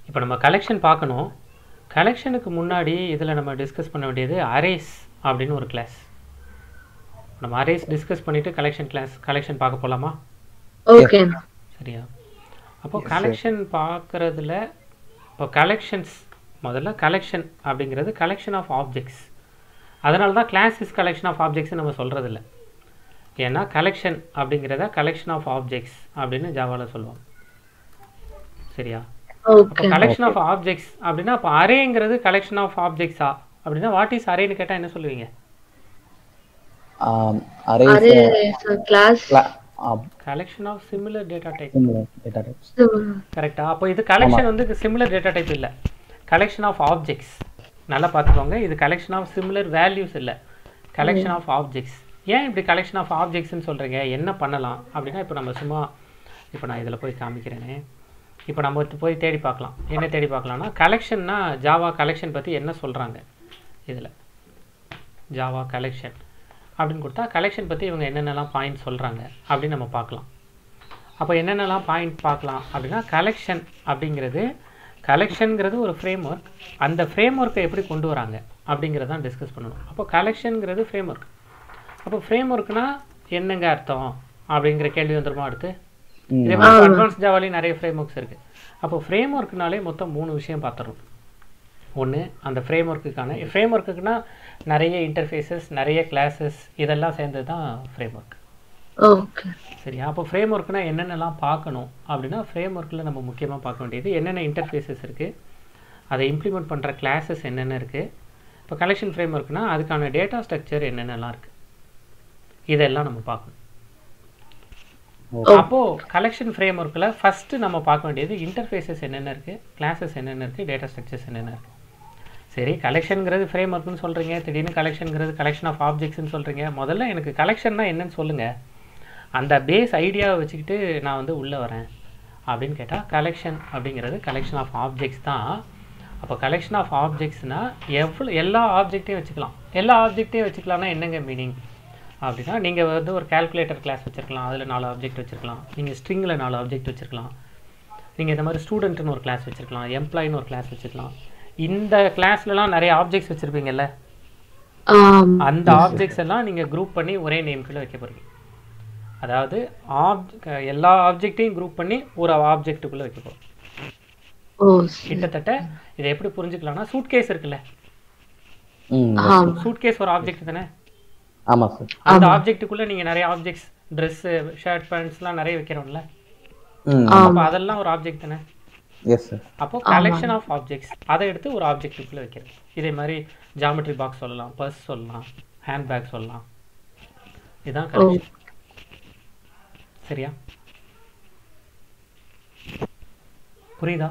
இப்போ நம்ம கலெக்ஷன் பார்க்கணும். கலெக்ஷனுக்கு முன்னாடி இதில் நம்ம டிஸ்கஸ் பண்ண வேண்டியது அரேஸ் அப்படின்னு ஒரு கிளாஸ். நம்ம அரேஸ் டிஸ்கஸ் பண்ணிவிட்டு கலெக்ஷன் பார்க்க போகலாமா? ஓகே. சரியா? அப்போ கலெக்ஷன் பார்க்குறதுல இப்போ கலெக்ஷன்ஸ் முதல்ல கலெக்ஷன் அப்படிங்கிறது கலெக்ஷன் ஆஃப் ஆப்ஜெக்ட்ஸ். அதனால தான் class is collection of objects நம்ம சொல்கிறதில்ல. ஏன்னா கலெக்ஷன் அப்படிங்கிறத கலெக்ஷன் ஆஃப் ஆப்ஜெக்ட்ஸ் அப்படின்னு ஜாவாவில் சொல்லுவோம். சரியா? அப்போ கலெக்ஷன் ஆஃப் ஆப்ஜெக்ட்ஸ் அப்படின்னா அப்போ அரேங்கிறது கலெக்ஷன் ஆஃப் ஆப்ஜெக்ட்ஸா அப்படின்னா வாட் இஸ் அரேன்னு கேட்டால் என்ன சொல்லுவீங்க? Collection of similar data type. கரெக்டா? அப்போ இது கலெக்ஷன் வந்து சிமிலர் டேட்டா டைப் இல்லை, கலெக்ஷன் ஆஃப் ஆப்ஜெக்ட்ஸ். நல்லா பார்த்துக்கோங்க, இது கலெக்ஷன் ஆஃப் சிமிலர் வேல்யூஸ் இல்லை, கலெக்ஷன் ஆஃப் ஆப்ஜெக்ட்ஸ். ஏன் இப்படி கலெக்ஷன் ஆஃப் ஆப்ஜெக்ட்ஸ்ன்னு சொல்கிறீங்க? என்ன பண்ணலாம் அப்படின்னா இப்போ நம்ம சும்மா இப்போ நான் இதில் போய் காமிக்கிறேனே. இப்போ நம்ம போய் தேடி பார்க்கலாம். என்ன தேடி பார்க்கலாம்னா கலெக்ஷன்னா ஜாவா கலெக்ஷன் பற்றி என்ன சொல்கிறாங்க. இதில் ஜாவா கலெக்ஷன் அப்படின்னு கொடுத்தா கலெக்ஷன் பற்றி இவங்க என்னென்னலாம் பாயிண்ட் சொல்கிறாங்க அப்படின்னு நம்ம பார்க்கலாம். அப்போ என்னென்னலாம் பாயிண்ட் பார்க்கலாம் அப்படின்னா கலெக்ஷன் அப்படிங்கிறது கலெக்ஷனுங்கிறது ஒரு ஃப்ரேம் ஒர்க். அந்த ஃப்ரேம் ஒர்க்கை எப்படி கொண்டு வராங்க அப்படிங்கிறதான் டிஸ்கஸ் பண்ணணும். அப்போ கலெக்ஷனுங்கிறது ஃப்ரேம் ஒர்க். அப்போ ஃப்ரேம் ஒர்க்னா என்னங்க அர்த்தம் அப்படிங்கிற கேள்வி வந்துருமா அடுத்து? இதே மாதிரி அட்வான்ஸ் ஜாவாலையும் நிறைய ஃப்ரேம் ஒர்க்ஸ் இருக்குது. அப்போ ஃப்ரேம் ஒர்க்குனாலே மொத்தம் 3 விஷயம் பார்த்துடணும். ஒன்று, அந்த ஃப்ரேம் ஒர்க்குக்குன்னா நிறைய இன்டர்ஃபேஸஸ், நிறைய கிளாஸஸ், இதெல்லாம் சேர்ந்தது தான் ஃப்ரேம் ஒர்க். சரியா? அப்போ ஃப்ரேம் ஒர்க்னா என்னென்னலாம் பார்க்கணும் அப்படின்னா ஃப்ரேம் ஒர்க்கில் நம்ம முக்கியமாக பார்க்க வேண்டியது என்னென்ன இன்டர்ஃபேஸஸ் இருக்குது, அதை இம்ப்ளிமெண்ட் பண்ணுற கிளாஸஸ் என்னென்ன இருக்குது. இப்போ கலெக்ஷன் ஃப்ரேம் ஒர்க்னா அதுக்கான டேட்டா ஸ்ட்ரக்சர் என்னென்னலாம் இருக்குது, இதெல்லாம் நம்ம பார்க்கணும். அப்போது கலெக்ஷன் ஃப்ரேம் ஒர்க்கில் ஃபஸ்ட்டு நம்ம பார்க்க வேண்டியது இன்டர்ஃபேஸஸ் என்னென்ன இருக்குது, கிளாஸஸ் என்னென்ன இருக்குது, டேட்டா ஸ்ட்ரக்சர்ஸ் என்னென்ன இருக்குது. சரி, கலெக்ஷனுங்கிறது ஃப்ரேம் ஒர்க்குன்னு சொல்கிறீங்க, திடீர்னு கலெக்ஷனுங்கிறது கலெக்ஷன் ஆஃப் ஆப்ஜெக்ட்ஸ்னு சொல்கிறீங்க. முதல்ல எனக்கு கலெக்ஷன்னா என்னன்னு சொல்லுங்கள், அந்த பேஸ் ஐடியாவை வச்சுக்கிட்டு நான் வந்து உள்ளே வரேன் அப்படின்னு கேட்டால் கலெக்ஷன் அப்படிங்கிறது கலெக்ஷன் ஆஃப் ஆப்ஜெக்ட்ஸ் தான். அப்போ கலெக்ஷன் ஆஃப் ஆப்ஜெக்ட்ஸ்னால் எல்லா ஆப்ஜெக்டையும் வச்சுக்கலாம். எல்லா ஆப்ஜெக்டையும் வச்சுக்கலாம்னா என்னங்க மீனிங் அப்படின்னா நீங்கள் வந்து ஒரு கால்குலேட்டர் கிளாஸ் வச்சுருக்கலாம், அதில் 4 ஆப்ஜெக்ட் வச்சுருக்கலாம். நீங்கள் ஸ்ட்ரிங்கில் 4 ஆப்ஜெக்ட் வச்சுருக்கலாம். நீங்கள் இந்த மாதிரி ஸ்டூடெண்ட்டுன்னு ஒரு கிளாஸ் வச்சுருக்கலாம், எம்ப்ளாயின்னு ஒரு கிளாஸ் வச்சுக்கலாம். இந்த கிளாஸ்லலாம் நிறைய ஆப்ஜெக்ட்ஸ் வச்சுருப்பீங்கல்ல, அந்த ஆப்ஜெக்ட்ஸ் எல்லாம் நீங்கள் குரூப் பண்ணி ஒரே நேம்குள்ளே வைக்க போகிறீங்க. அதாவது எல்லா ஆப்ஜெக்டையும் குரூப் பண்ணி ஒரு ஆப்ஜெக்ட்டுக்குள்ளே வைக்க போகிறோம். கிட்டத்தட்ட இதை எப்படி புரிஞ்சுக்கலாம்னா சூட்கேஸ் இருக்குல்ல, சூட்கேஸ் ஒரு ஆப்ஜெக்ட் தானே. ஆமாம் சார். அந்த ஆப்ஜெக்ட்டுக்குள்ளே நீங்கள் நிறைய ஆப்ஜெக்ட்ஸ், ட்ரெஸ்ஸு, ஷர்ட், பேண்ட்ஸ்லாம் நிறைய வைக்கிறோம்ல, அப்போ அதெல்லாம் ஒரு ஆப்ஜெக்ட் தானே. Yes sir. அப்போ கலெக்ஷன் ஆஃப் ஆப்ஜெக்ட்ஸ் அதை எடுத்து ஒரு ஆப்ஜெக்ட்டுக்குள்ளே வைக்கிறது. இதே மாதிரி ஜாமெட்ரி பாக்ஸ் சொல்லலாம், பர்ஸ் சொல்லலாம், ஹேண்ட் பேக் சொல்லலாம். இதுதான் கலெக்ஷன். சரியா? புரியுதா?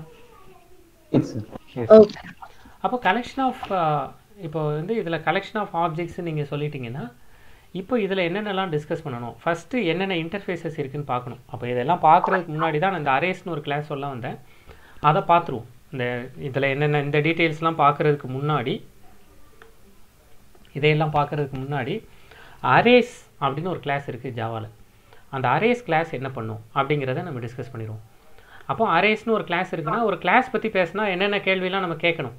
அப்போ கலெக்ஷன் ஆஃப் இப்போ வந்து இதில் கலெக்ஷன் ஆஃப் ஆப்ஜெக்ட்ஸ் நீங்கள் சொல்லிட்டீங்கன்னா இப்போ இதில் என்னென்னலாம் டிஸ்கஸ் பண்ணணும், ஃபஸ்ட்டு என்னென்ன இன்டர்ஃபேஸஸ் இருக்குதுன்னு பார்க்கணும். அப்போ இதெல்லாம் பார்க்குறதுக்கு முன்னாடி தான் இந்த அரேஸ்னு ஒரு கிளாஸ் சொல்ல வந்தேன், அதை பார்த்துருவோம். இதில் என்னென்ன இந்த டீட்டெயில்ஸ்லாம் பார்க்குறதுக்கு முன்னாடி, இதையெல்லாம் பார்க்குறதுக்கு முன்னாடி அரேஸ் அப்படின்னு ஒரு கிளாஸ் இருக்குது ஜாவாவில். அந்த அரேஸ் கிளாஸ் என்ன பண்ணும் அப்படிங்கிறத நம்ம டிஸ்கஸ் பண்ணிடுவோம். அப்போ அரேஸ்னு ஒரு கிளாஸ் இருக்குன்னா ஒரு கிளாஸ் பற்றி பேசினா என்னென்ன கேள்விலாம் நம்ம கேட்கணும்,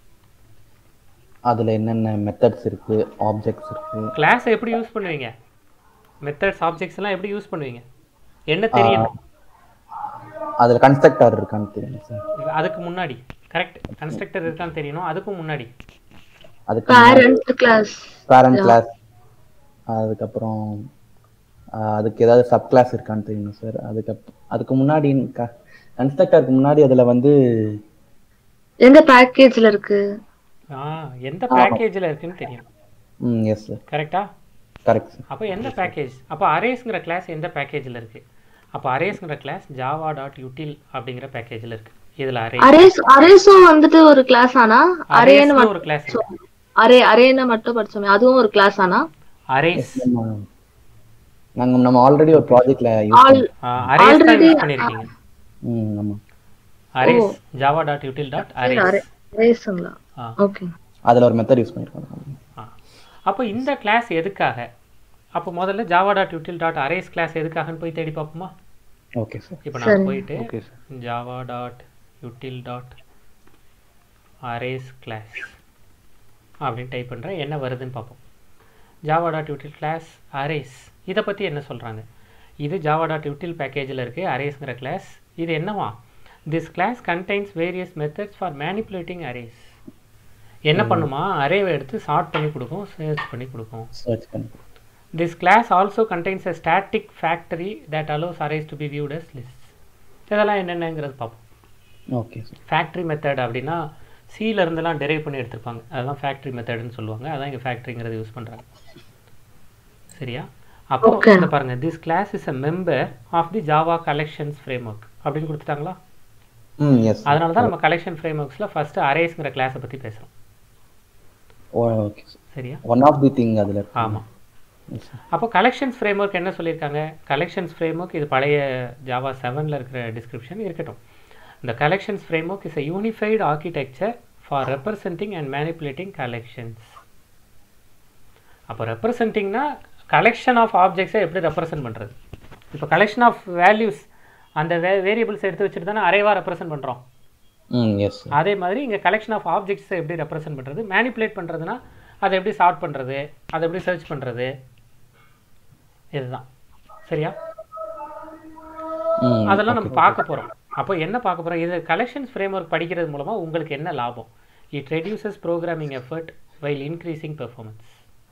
அதில் என்னென்ன மெத்தட்ஸ் இருக்குது, ஆப்ஜெக்ட்ஸ் இருக்குது, கிளாஸை எப்படி யூஸ் பண்ணுவீங்க, மெத்தட்ஸ் ஆப்ஜெக்ட்ஸ் எல்லாம் எப்படி யூஸ் பண்ணுவீங்க, என்ன தெரியணும், அதில் கன்ஸ்ட்ரக்டர் இருக்கான்னு தெரியணும் சார். அதுக்கு முன்னாடி கரெக்ட் கன்ஸ்ட்ரக்டர் இருக்கான்னு தெரியணும். அதுக்கும் முன்னாடி அதுக்கு பேரண்ட் கிளாஸ், அதுக்கப்புறம் அதுக்கு ஏதாவது சப் கிளாஸ் இருக்கான்னு தெரியணும் சார். அதுக்கு முன்னாடி கன்ஸ்ட்ரக்டருக்கு முன்னாடி அதில் வந்து எந்த பேக்கேஜில் இருக்குது, எந்த பேக்கேஜில் இருக்குன்னு தெரியும். Yes sir. கரெக்டா? Correct sir. அப்போ எந்த பேக்கேஜ், அப்போ அரேஸ்ங்கிற கிளாஸ் எந்த பேக்கேஜில் இருக்குது, அப்போ அரேஸ்ங்கிற கிளாஸ் java.util அப்படிங்கிற பேக்கேஜில் இருக்குது. இதில் அரேஸும் வந்துட்டு ஒரு கிளாஸ் ஆனா அரேன்னு ஒரு கிளாஸ் அரேன்னு மட்டும் படிச்சோமே, அதுவும் ஒரு கிளாஸ் ஆனா அரேஸ் நம்ம ஆல்ரெடி ஒரு ப்ராஜெக்ட்ல அரேஸ் தான் யூஸ் பண்ணிருக்கீங்க. ஆமா, அரேஸ் java.util.arrays அரேஸ்ங்களா? ஓகே, அதுல ஒரு மெத்தட் யூஸ் பண்ணிருக்கோம். அப்போ இந்த கிளாஸ் எதுக்காக, அப்போ முதல்ல java.util.arrays கிளாஸ் எதுக்காகன்னு போய் தேடி பார்ப்போமா? Okay sir. இப்போ நான் போயிட்டு java.util.arrays அரேஸ் கிளாஸ் அப்படின்னு டைப் பண்ணுறேன். என்ன வருதுன்னு பார்ப்போம். java.util class arrays. இதை பற்றி என்ன சொல்கிறாங்க? இது java.util பேக்கேஜில் இருக்குது அரேஸ்ங்கிற கிளாஸ். இது என்னவா? This class contains various methods for manipulating arrays. என்ன பண்ணுமா, அரேவை எடுத்து சார்ட் பண்ணி கொடுக்கும், சர்ச் பண்ணி கொடுக்கும். This class also contains a static factory that allows arrays to be viewed as lists. இதெல்லாம் என்னென்னங்கிறது பார்ப்போம். Okay sir. ஃபேக்ட்ரி மெத்தட் அப்படின்னா சில இருந்தெல்லாம் டெரைவ் பண்ணி எடுத்திருப்பாங்க, அதுதான் ஃபேக்ட்ரி மெத்தட்னு சொல்லுவாங்க. அதான் இங்கே ஃபேக்ட்ரிங்கிறது யூஸ் பண்ணுறாங்க. சரியா? அப்போ இந்த பாருங்க, this class is a member of the Java collections framework அப்படின்னு கொடுத்துட்டாங்களா? எஸ். அதனால தான் நம்ம கலெக்ஷன் ஃப்ரேம்வொர்க்ஸில் ஃபர்ஸ்ட் அரேஸ்ங்கிற கிளாஸை பற்றி பேசுகிறோம். ஓகே. சரியா? ஒன் ஆஃப் தி திங் அதில். ஆமாம். அப்போ கலெக்ஷன்ஸ் ஃப்ரேம்வொர்க் என்ன சொல்லியிருக்காங்க? கலெக்ஷன்ஸ் ஃப்ரேம்வொர்க் இது பழைய ஜாவா 7ல் இருக்கிற டிஸ்கிரிப்ஷன் இருக்கட்டும். இந்த collections framework is a unified architecture for representing and manipulating collections. அப்போ ரெப்ரசன்டிங்னா கலெக்ஷன் ஆஃப் ஆப்ஜெக்ட்ஸை எப்படி ரெப்ரசன்ட் பண்ணுறது? இப்போ கலெக்ஷன் ஆஃப் வேல்யூஸ் அந்த வேரியபிள்ஸ் எடுத்து வச்சுட்டு தானே அரேவாக ரெப்ரசன்ட் பண்ணுறோம். எஸ். அதே மாதிரி இங்கே கலெக்ஷன் ஆஃப் ஆப்ஜெக்ட்ஸை எப்படி ரெப்ரசன்ட் பண்ணுறது, மேனிப்புலேட் பண்ணுறதுனா அதை எப்படி சார்ட் பண்ணுறது, அதை எப்படி சர்ச் பண்ணுறது, இதுதான். சரியா? அதெல்லாம் நம்ம பார்க்க போகிறோம். அப்போ என்ன பார்க்க போகிறோம்? இது கலெக்ஷன்ஸ் ஃப்ரேம்வொர்க் படிக்கிறது மூலமாக உங்களுக்கு என்ன லாபம்? It reduces programming effort while increasing performance.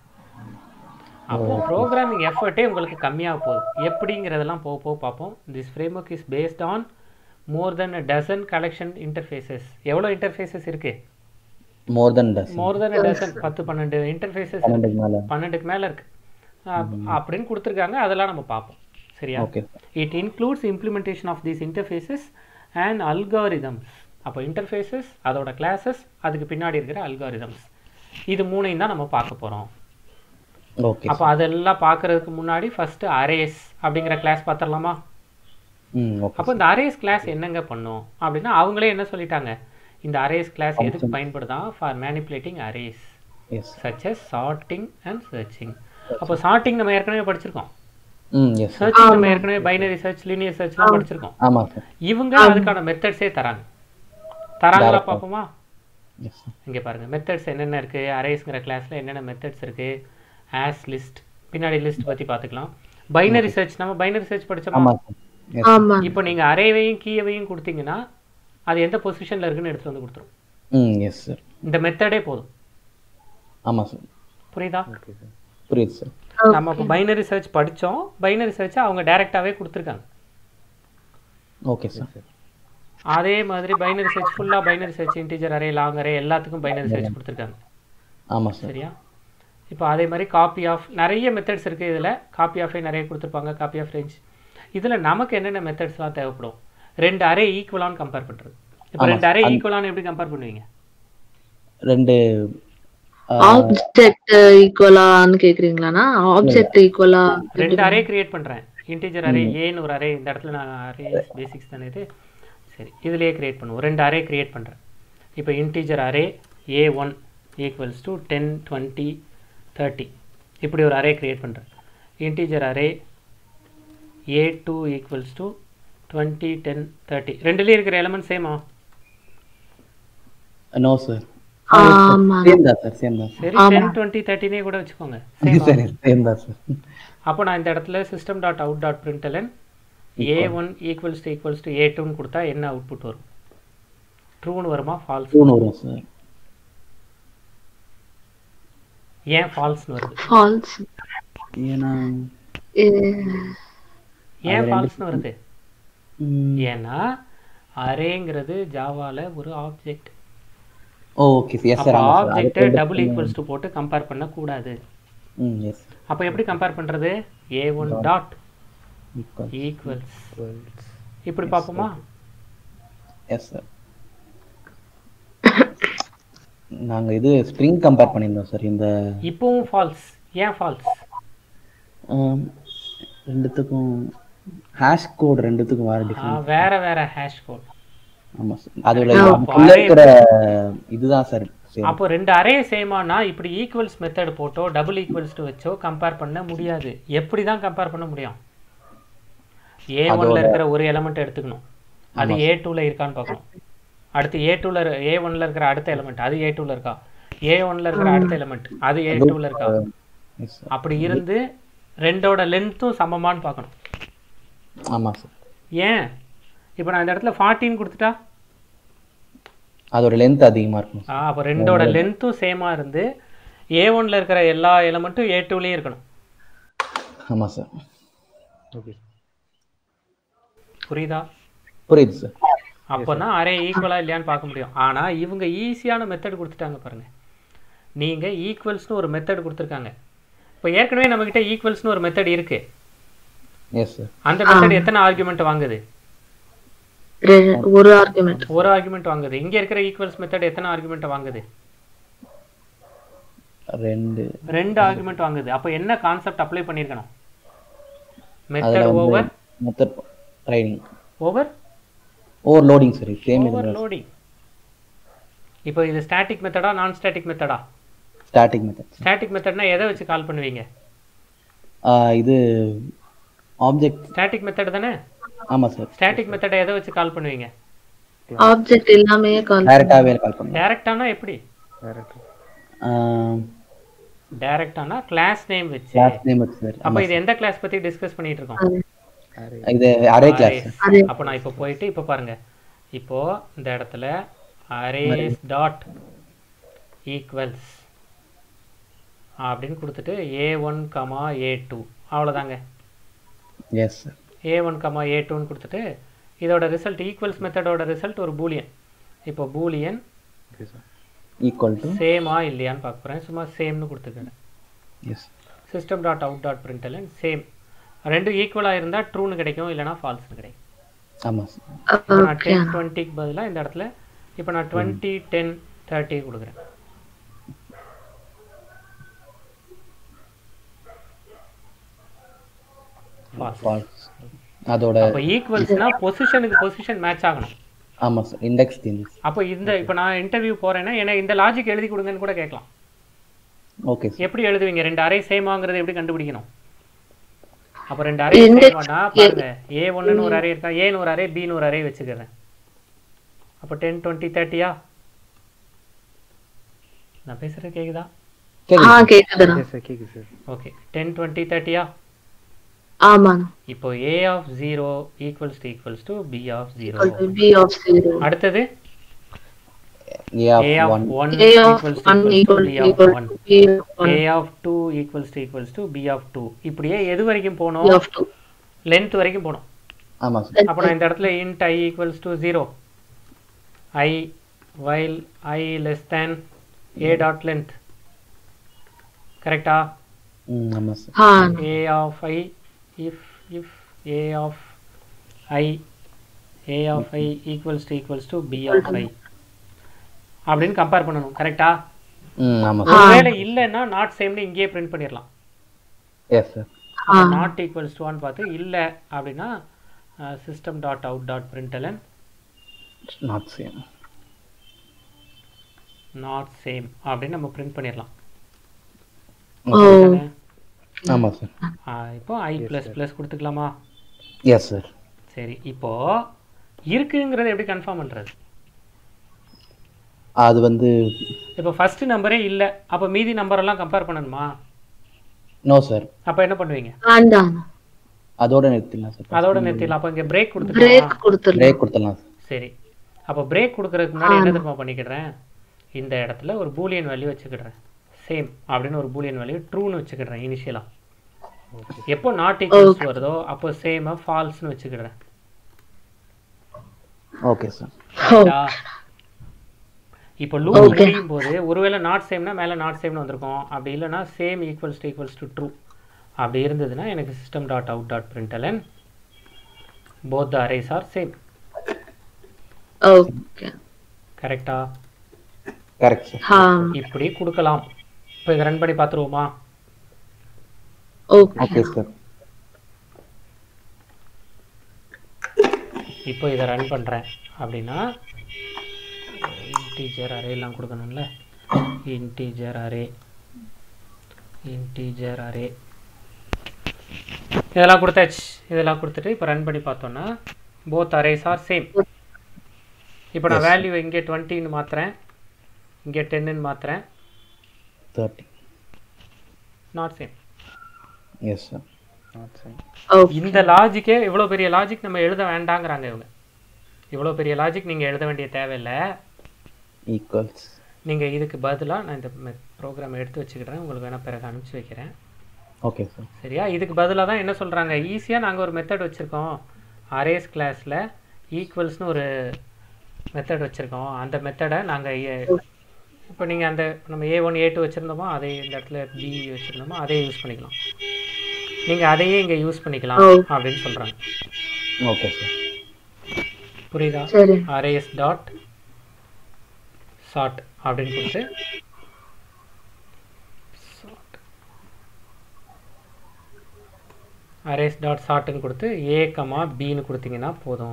அப்போ ப்ரோக்ராமிங் எஃபர்ட்டே உங்களுக்கு கம்மியாக போகுது. எப்படிங்கிறதெல்லாம் போக பார்ப்போம். This framework is based on more than a dozen collection interfaces. எவ்வளோ இன்டர்ஃபேஸஸ் இருக்குது? More than a dozen 10-12 interfaces 12க்கு மேலே இருக்குது அப்படின்னு கொடுத்துருக்காங்க. அதெல்லாம் நம்ம பார்ப்போம். சரியா? It includes implementation of these interfaces and algorithms. அப்போ இன்டர்ஃபேஸஸ், அதோட கிளாஸஸ், அதுக்கு பின்னாடி இருக்கிற அல்காரிதம்ஸ், இது மூணையும் தான் நம்ம பார்க்க போகிறோம். அப்போ அதெல்லாம் பார்க்கறதுக்கு முன்னாடி ஃபர்ஸ்ட் அரேஸ் அப்படிங்கிற கிளாஸ் பார்த்துடலாமா? அப்போ இந்த அரேஸ் கிளாஸ் என்னங்க பண்ணும் அப்படின்னா, அவங்களே என்ன சொல்லிட்டாங்க, இந்த அரேஸ் கிளாஸ் எதுக்கு பயன்படுதான்? For manipulating arrays such as sorting and searching. அப்போ சார்ட்டிங் நம்ம ஏற்கனவே படிச்சிருக்கோம். சர்ச்சிங் நம்ம ஏற்கனவே பைனரி சர்ச், லீனியர் சர்ச்லாம் படிச்சிருக்கோம். இவங்க அதுக்கான மெத்தட்ஸே தராங்களா பார்ப்போமா? இங்கே பாருங்க, மெத்தட்ஸ் என்னென்ன இருக்கு அரேஸ்ங்கிற கிளாஸ்ல என்னென்ன மெத்தட்ஸ் இருக்கு. ஆஸ் லிஸ்ட், பின்னாடி லிஸ்ட் பற்றி பார்த்துக்கலாம். பைனரி சர்ச், நம்ம பைனரி சர்ச் படிச்சோமா? இப்போ நீங்க அரேவையும் கீயவையும் கொடுத்தீங்கன்னா அது எந்த பொசிஷன்ல இருக்குன்னு எடுத்து வந்து கொடுத்துரும். Yes sir. இந்த மெத்தடே போதும். ஆமா சார். புரியுதா? புரியுது சார். நம்ம இப்போ பைனரி சர்ச் படிச்சோம். பைனரி சர்ச்சை அவங்க டைரக்டாவே கொடுத்துருக்காங்க. Okay sir. அதே மாதிரி பைனரி சர்ச் ஃபுல்லா binary search, integer array, long array எல்லாத்துக்கும் பைனரி சர்ச் கொடுத்துருக்காங்க. ஆமா சார். சரியா? இப்போ அதே மாதிரி காப்பி ஆஃப், நிறைய மெத்தட்ஸ் இருக்குது இதில். காப்பி ஆஃபே நிறைய கொடுத்துருப்பாங்க. Copy of range. இதில் நமக்கு என்னென்ன மெத்தட்ஸ்லாம் தேவைப்படும்? 2 அரே ஈக்குவலான்னு கம்பேர் பண்ணுறது. இப்போ 2 அரே ஈக்குவலான்னு எப்படி கம்பேர் பண்ணுவீங்க? 2 ஆப்ஜெக்ட் ஈக்குவலான்னு கேக்குறீங்களானா? ஆப்ஜெக்ட் ஈக்குவலா 2 அரே கிரியேட் பண்றேன். இன்டிஜர் அரே ஏன்னு ஒரு அரே, இந்த இடத்துல நான் அரே பேசிக்ஸ் தானே இது. சரி, இதுலயே கிரியேட் பண்ணுவோம். 2 அரே கிரியேட் பண்றேன். இப்போ integer array a1 equals to 10 20 30 இப்படி ஒரு அரே கிரியேட் பண்றேன். Integer array a2 equals to 20 10 30 ரெண்டுலயே இருக்கிற எலிமெண்ட் சேமா? No sir. ஆமா சேம் தான் சார். சேம் தான். சரி, 10 20 30 நே கூட வெச்சுக்கோங்க. சேம். சேம் தான் சார். அப்போ நான் இந்த இடத்துல system.out.println a1 equals to a2 ன்னு கொடுத்தா என்ன அவுட்புட் வரும்? ட்ரூன்னு வருமா, ஃபால்ஸ்? ட்ரூன்னு வரும் சார். ஏன் ஃபால்ஸ்னு வருது? ஃபால்ஸ். ஏன் ஃபால்ஸ்னு வருது? ஏன்னா அரேங்கிறது ஜாவால ஒரு ஆப்ஜெக்ட். Okay yes sir. Object double equals to போட்டு கம்பேர் பண்ண கூடாது. எஸ். அப்ப எப்படி கம்பேர் பண்றது? a1 டாட் ஈக்குவல்ஸ் இப்படி பாப்போமா? Yes sir. நாங்க இது ஸ்ட்ரிங் கம்பேர் பண்ணிருந்தோம் சார். இந்த இப்போவும் ஃபால்ஸ். ஏன் ஃபால்ஸ்? ரெண்டுத்துக்கும் ஹாஷ் கோட் ரெண்டுத்துக்கும் வேற டிஃபரன்ஸ். வேற வேற ஹாஷ் கோட். ஆமா சார். அதுல இருக்கிற இதுதான் சார். அப்போ 2 அரே சேமானா இப்படி ஈக்குவல்ஸ் மெத்தட் போட்டோ டபுள் ஈக்குவல்ஸ் டு வெச்சோ கம்பேர் பண்ண முடியாது. எப்படி தான் கம்பேர் பண்ண முடியும்? a1 ல இருக்கிற ஒரு எலிமெண்ட் எடுத்துக்கணும், அது a2 ல இருக்கான்னு பார்க்கணும். அடுத்து A2ல A1ல இருக்கிற அடுத்த எலிமெண்ட் அது A2ல இருக்கா, A1ல இருக்கிற அடுத்த எலிமெண்ட் அது A2ல இருக்கா, Yes, sir. அப்படி இருந்து ரெண்டோட லென்த்தும் சமமான்னு பார்க்கணும். ஆமா சார். ஏன் இப்போ நான் இந்த இடத்துல 14 கொடுத்துட்டா அதோட லென்த் அதிகமா இருக்கும் sir. அப்போ ரெண்டோட லென்த்தும் சேமாக இருந்து A1ல இருக்கிற எல்லா எலிமெண்ட்டும் A2லயும் இருக்கணும். ஆமா சார். ஓகே புரியுதா? புரியுது சார். அப்போனா அரே ஈக்குவலாக இல்லையான்னு பார்க்க முடியும். ஆனால் இவங்க ஈஸியான மெத்தட் கொடுத்துட்டாங்க பாருங்கள். நீங்கள் ஈக்குவல்ஸ்னு ஒரு மெத்தட் கொடுத்துருக்காங்க. இப்போ ஏற்கனவே நம்மக்கிட்ட ஈக்குவல்ஸ்னு ஒரு மெத்தட் இருக்குது. Yes sir. அந்த மெத்தட் எத்தனை ஆர்குமெண்ட் வாங்குது? ஒரு ஆர்குமெண்ட். ஒரு ஆர்குமெண்ட் வாங்குது. இங்கே இருக்கிற ஈக்குவல்ஸ் மெத்தட் எத்தனை ஆர்குமெண்ட் வாங்குது? ரெண்டு ஆர்குமெண்ட் வாங்குது. அப்போ என்ன கான்செப்ட் அப்ளை பண்ணியிருக்கணும்? மெத்தட் மெத்தட் ட்ரைனிங் ஓவர்லோடிங் சரி சேம் ஓவர்லோடிங். இப்போ இது ஸ்டாட்டிக் மெத்தடா நான் ஸ்டாட்டிக் மெத்தடா? Static method. ஸ்டாட்டிக் மெத்தட்னா எதை வச்சு கால் பண்ணுவீங்க? இது ஆப்ஜெக்ட் ஸ்டாட்டிக் மெத்தட் தானே? ஆமா சார். ஸ்டாட்டிக் மெத்தட் எதை வச்சு கால் பண்ணுவீங்க? ஆப்ஜெக்ட் எல்லாமே கால் டைரக்டாவே கால் பண்ணுவோம். டைரக்டானா எப்படி? டைரக்டானா கிளாஸ் நேம் வச்சு. கிளாஸ் நேம் வச்சு சார். அப்ப இது எந்த கிளாஸ் பத்தி டிஸ்கஸ் பண்ணிட்டு இருக்கோம்? இது அரே கிளாஸ். அப்ப நான் இப்போ போயிட்டு இப்போ பாருங்க. இப்போ இந்த இடத்துல arrays டாட் ஈக்குவல்ஸ் அப்படின்னு கொடுத்துட்டு a1, a2 அவ்வளவுதாங்க. Yes sir. a1, a2ன்னு கொடுத்துட்டு இதோட ரிசல்ட் ஈக்குவல்ஸ் மெத்தடோட ரிசல்ட் ஒரு பூலியன். இப்போ பூலியன் ஈக்குவல் டு சேமா இல்லையான்னு பார்க்க போறேன். சும்மா சேம்னு கொடுத்துக்கிறேன். எஸ். System dot out dot println same. ரெண்டும் ஈக்குவலா இருந்தா ட்ரூன்னு கிடைக்கும், இல்லைனா ஃபால்ஸ்னு கிடைக்கும். ஆமா சார். இப்போ நான் 10 20க்கு பதிலா இந்த இடத்துல இப்போ நான் 20 10 30 கொடுக்குறேன். ஃபால்ஸ். அதோட அப்ப ஈக்குவல்ஸ்னா பொசிஷனுக்கு பொசிஷன் மேட்ச் ஆகணும். ஆமா சார். Index changes. அப்போ இப்போ நான் இன்டர்வியூ போறேன்னா எனக்கு இந்த லாஜிக் எழுதி கொடுங்கன்னு கூட கேட்கலாம். Okay sir. எப்படி எழுதுவீங்க? ரெண்டு அரே சேமாங்கிறத எப்படி கண்டுபிடிக்கணும்? அப்போ ரெண்டு அரே சேமானா பாருங்க, A1ன்னு ஒரு அரே இருக்கா, Aன்னு ஒரு அரே, Bன்னு ஒரு அரே வச்சுக்கிறேன். அப்போ 10 20 30யா? நான் பேசுறது கேக்குதா? கேக்குதுடா. கேக்குது சார். ஓகே 10 20 30யா? ஆமா. இப்போ A of 0 equals to B of 0. B of 0. அடுத்தது A of 1 equals to B of 1. A of 2 equals to B of 2. இப்படியே எது வரைக்கும் போணும்? லென்த் வரைக்கும் போணும். ஆமா சார். அப்ப நான் இந்த இடத்துல int I equals to 0 I while I less than a dot length. கரெக்ட்டா? ஆமா sir. A of I if A of I equals to B of I அப்படின்னு கம்பேர் பண்ணணும். கரெக்ட்டா? ஆமா சார். ஒருவேளை இல்லன்னா நாட் சேம்னு இங்கேயே பிரிண்ட் பண்ணிரலாம். Yes sir. Not equals to 1 பார்த்து இல்ல அப்படினா system dot out dot println not same அப்படின்னு நம்ம பிரிண்ட் பண்ணிரலாம். ஆமா சார். இப்போ I++ கொடுத்துக்கலாமா? S sir. சரி, இப்போ இருக்குங்கிறத எப்படி கன்ஃபார்ம் பண்றது? அது வந்து இப்போ ஃபர்ஸ்ட் நம்பரே இல்ல, அப்ப மீதி நம்பர் எல்லாம் கம்பேர் பண்ணணுமா? No sir. அப்ப என்ன பண்ணுவீங்க? அதோட நிறுத்திடலாம் சார். அதோட நிறுத்திடலாம். அப்ப இங்க பிரேக் கொடுத்துடலாம். சரி, அப்ப பிரேக் கொடுக்கறதுக்கு முன்னாடி என்ன தெரியுமா பண்ணிக்கிறேன்? இந்த இடத்துல ஒரு பூலியன் வேல்யூ வச்சுக்கிறேன். சேம் அப்படின்னு ஒரு பூலியன் வேல்யூ ட்ரூன்னு வச்சுக்கிறேன் இனிஷியலா. எப்போ நாட் ஈக்குவல்ஸ் வருதோ அப்போ சேமா ஃபால்ஸ்னு வச்சுக்கிறேன். Okay sir. இப்போ லூப் முடியும் போது ஒருவேளை நாட் சேம்னா மேல நாட் சேம்னு வந்திருக்கும். அப்படி இல்லைன்னா சேம் ஈக்குவல்ஸ் டு ட்ரூ அப்படி இருந்ததுன்னா எனக்கு system dot out dot println both the arrays are same. Okay. கரெக்ட்டா? Correct sir. இப்படி கொடுக்கலாம். இப்போ இதை ரன் பண்ணி பார்த்துருவோமா? Okay sir. இப்போ இதை ரன் பண்ணுறேன் அப்படின்னா இன்டீஜர் அரே எல்லாம் கொடுக்கணும்ல. இன்டீஜர் அரே இதெல்லாம் கொடுத்தாச்சு. இதெல்லாம் கொடுத்துட்டு இப்போ ரன் பண்ணி பார்த்தோம்னா போத் அரேஸ் ஆர் சேம். இப்போ நான் வேல்யூ இங்கே 20ன்னு மாற்றுறேன், இங்கே 10ன்னு மாற்றுறேன். 30. Not same. Yes sir. Not same. இந்த லாஜிக்கே இவ்வளோ பெரிய லாஜிக் நம்ம எழுத வேண்டாங்கிறாங்க இவங்க. இவ்வளோ பெரிய லாஜிக் நீங்கள் எழுத வேண்டிய தேவையில்லை. ஈக்குவல்ஸ். நீங்கள் இதுக்கு பதிலாக நான் இந்த ப்ரோக்ராம் எடுத்து வச்சுக்கிறேன், உங்களுக்கு வேணால் பிறகு அனுப்பிச்சி வைக்கிறேன். Okay sir. சரியா? இதுக்கு பதிலாக தான் என்ன சொல்கிறாங்க, ஈஸியாக நாங்கள் ஒரு மெத்தட் வச்சுருக்கோம் அரேஸ் கிளாஸில், ஈக்குவல்ஸ்னு ஒரு மெத்தட் வச்சுருக்கோம். அந்த மெத்தடை நாங்கள் இப்போ நீங்கள் அந்த நம்ம A1 A2 வச்சுருந்தோமோ அதே இந்த இடத்துல B வச்சுருந்தோமோ அதே யூஸ் பண்ணிக்கலாம், நீங்கள் அதையே இங்கே யூஸ் பண்ணிக்கலாம் அப்படின்னு சொல்கிறாங்க. Okay sir. புரியுதா? அரேஸ் டாட் சார்ட் அப்படின்னு கொடுத்து அரேஸ் டாட் சார்ட்னு கொடுத்து A, Bன்னு கொடுத்தீங்கன்னா போதும்.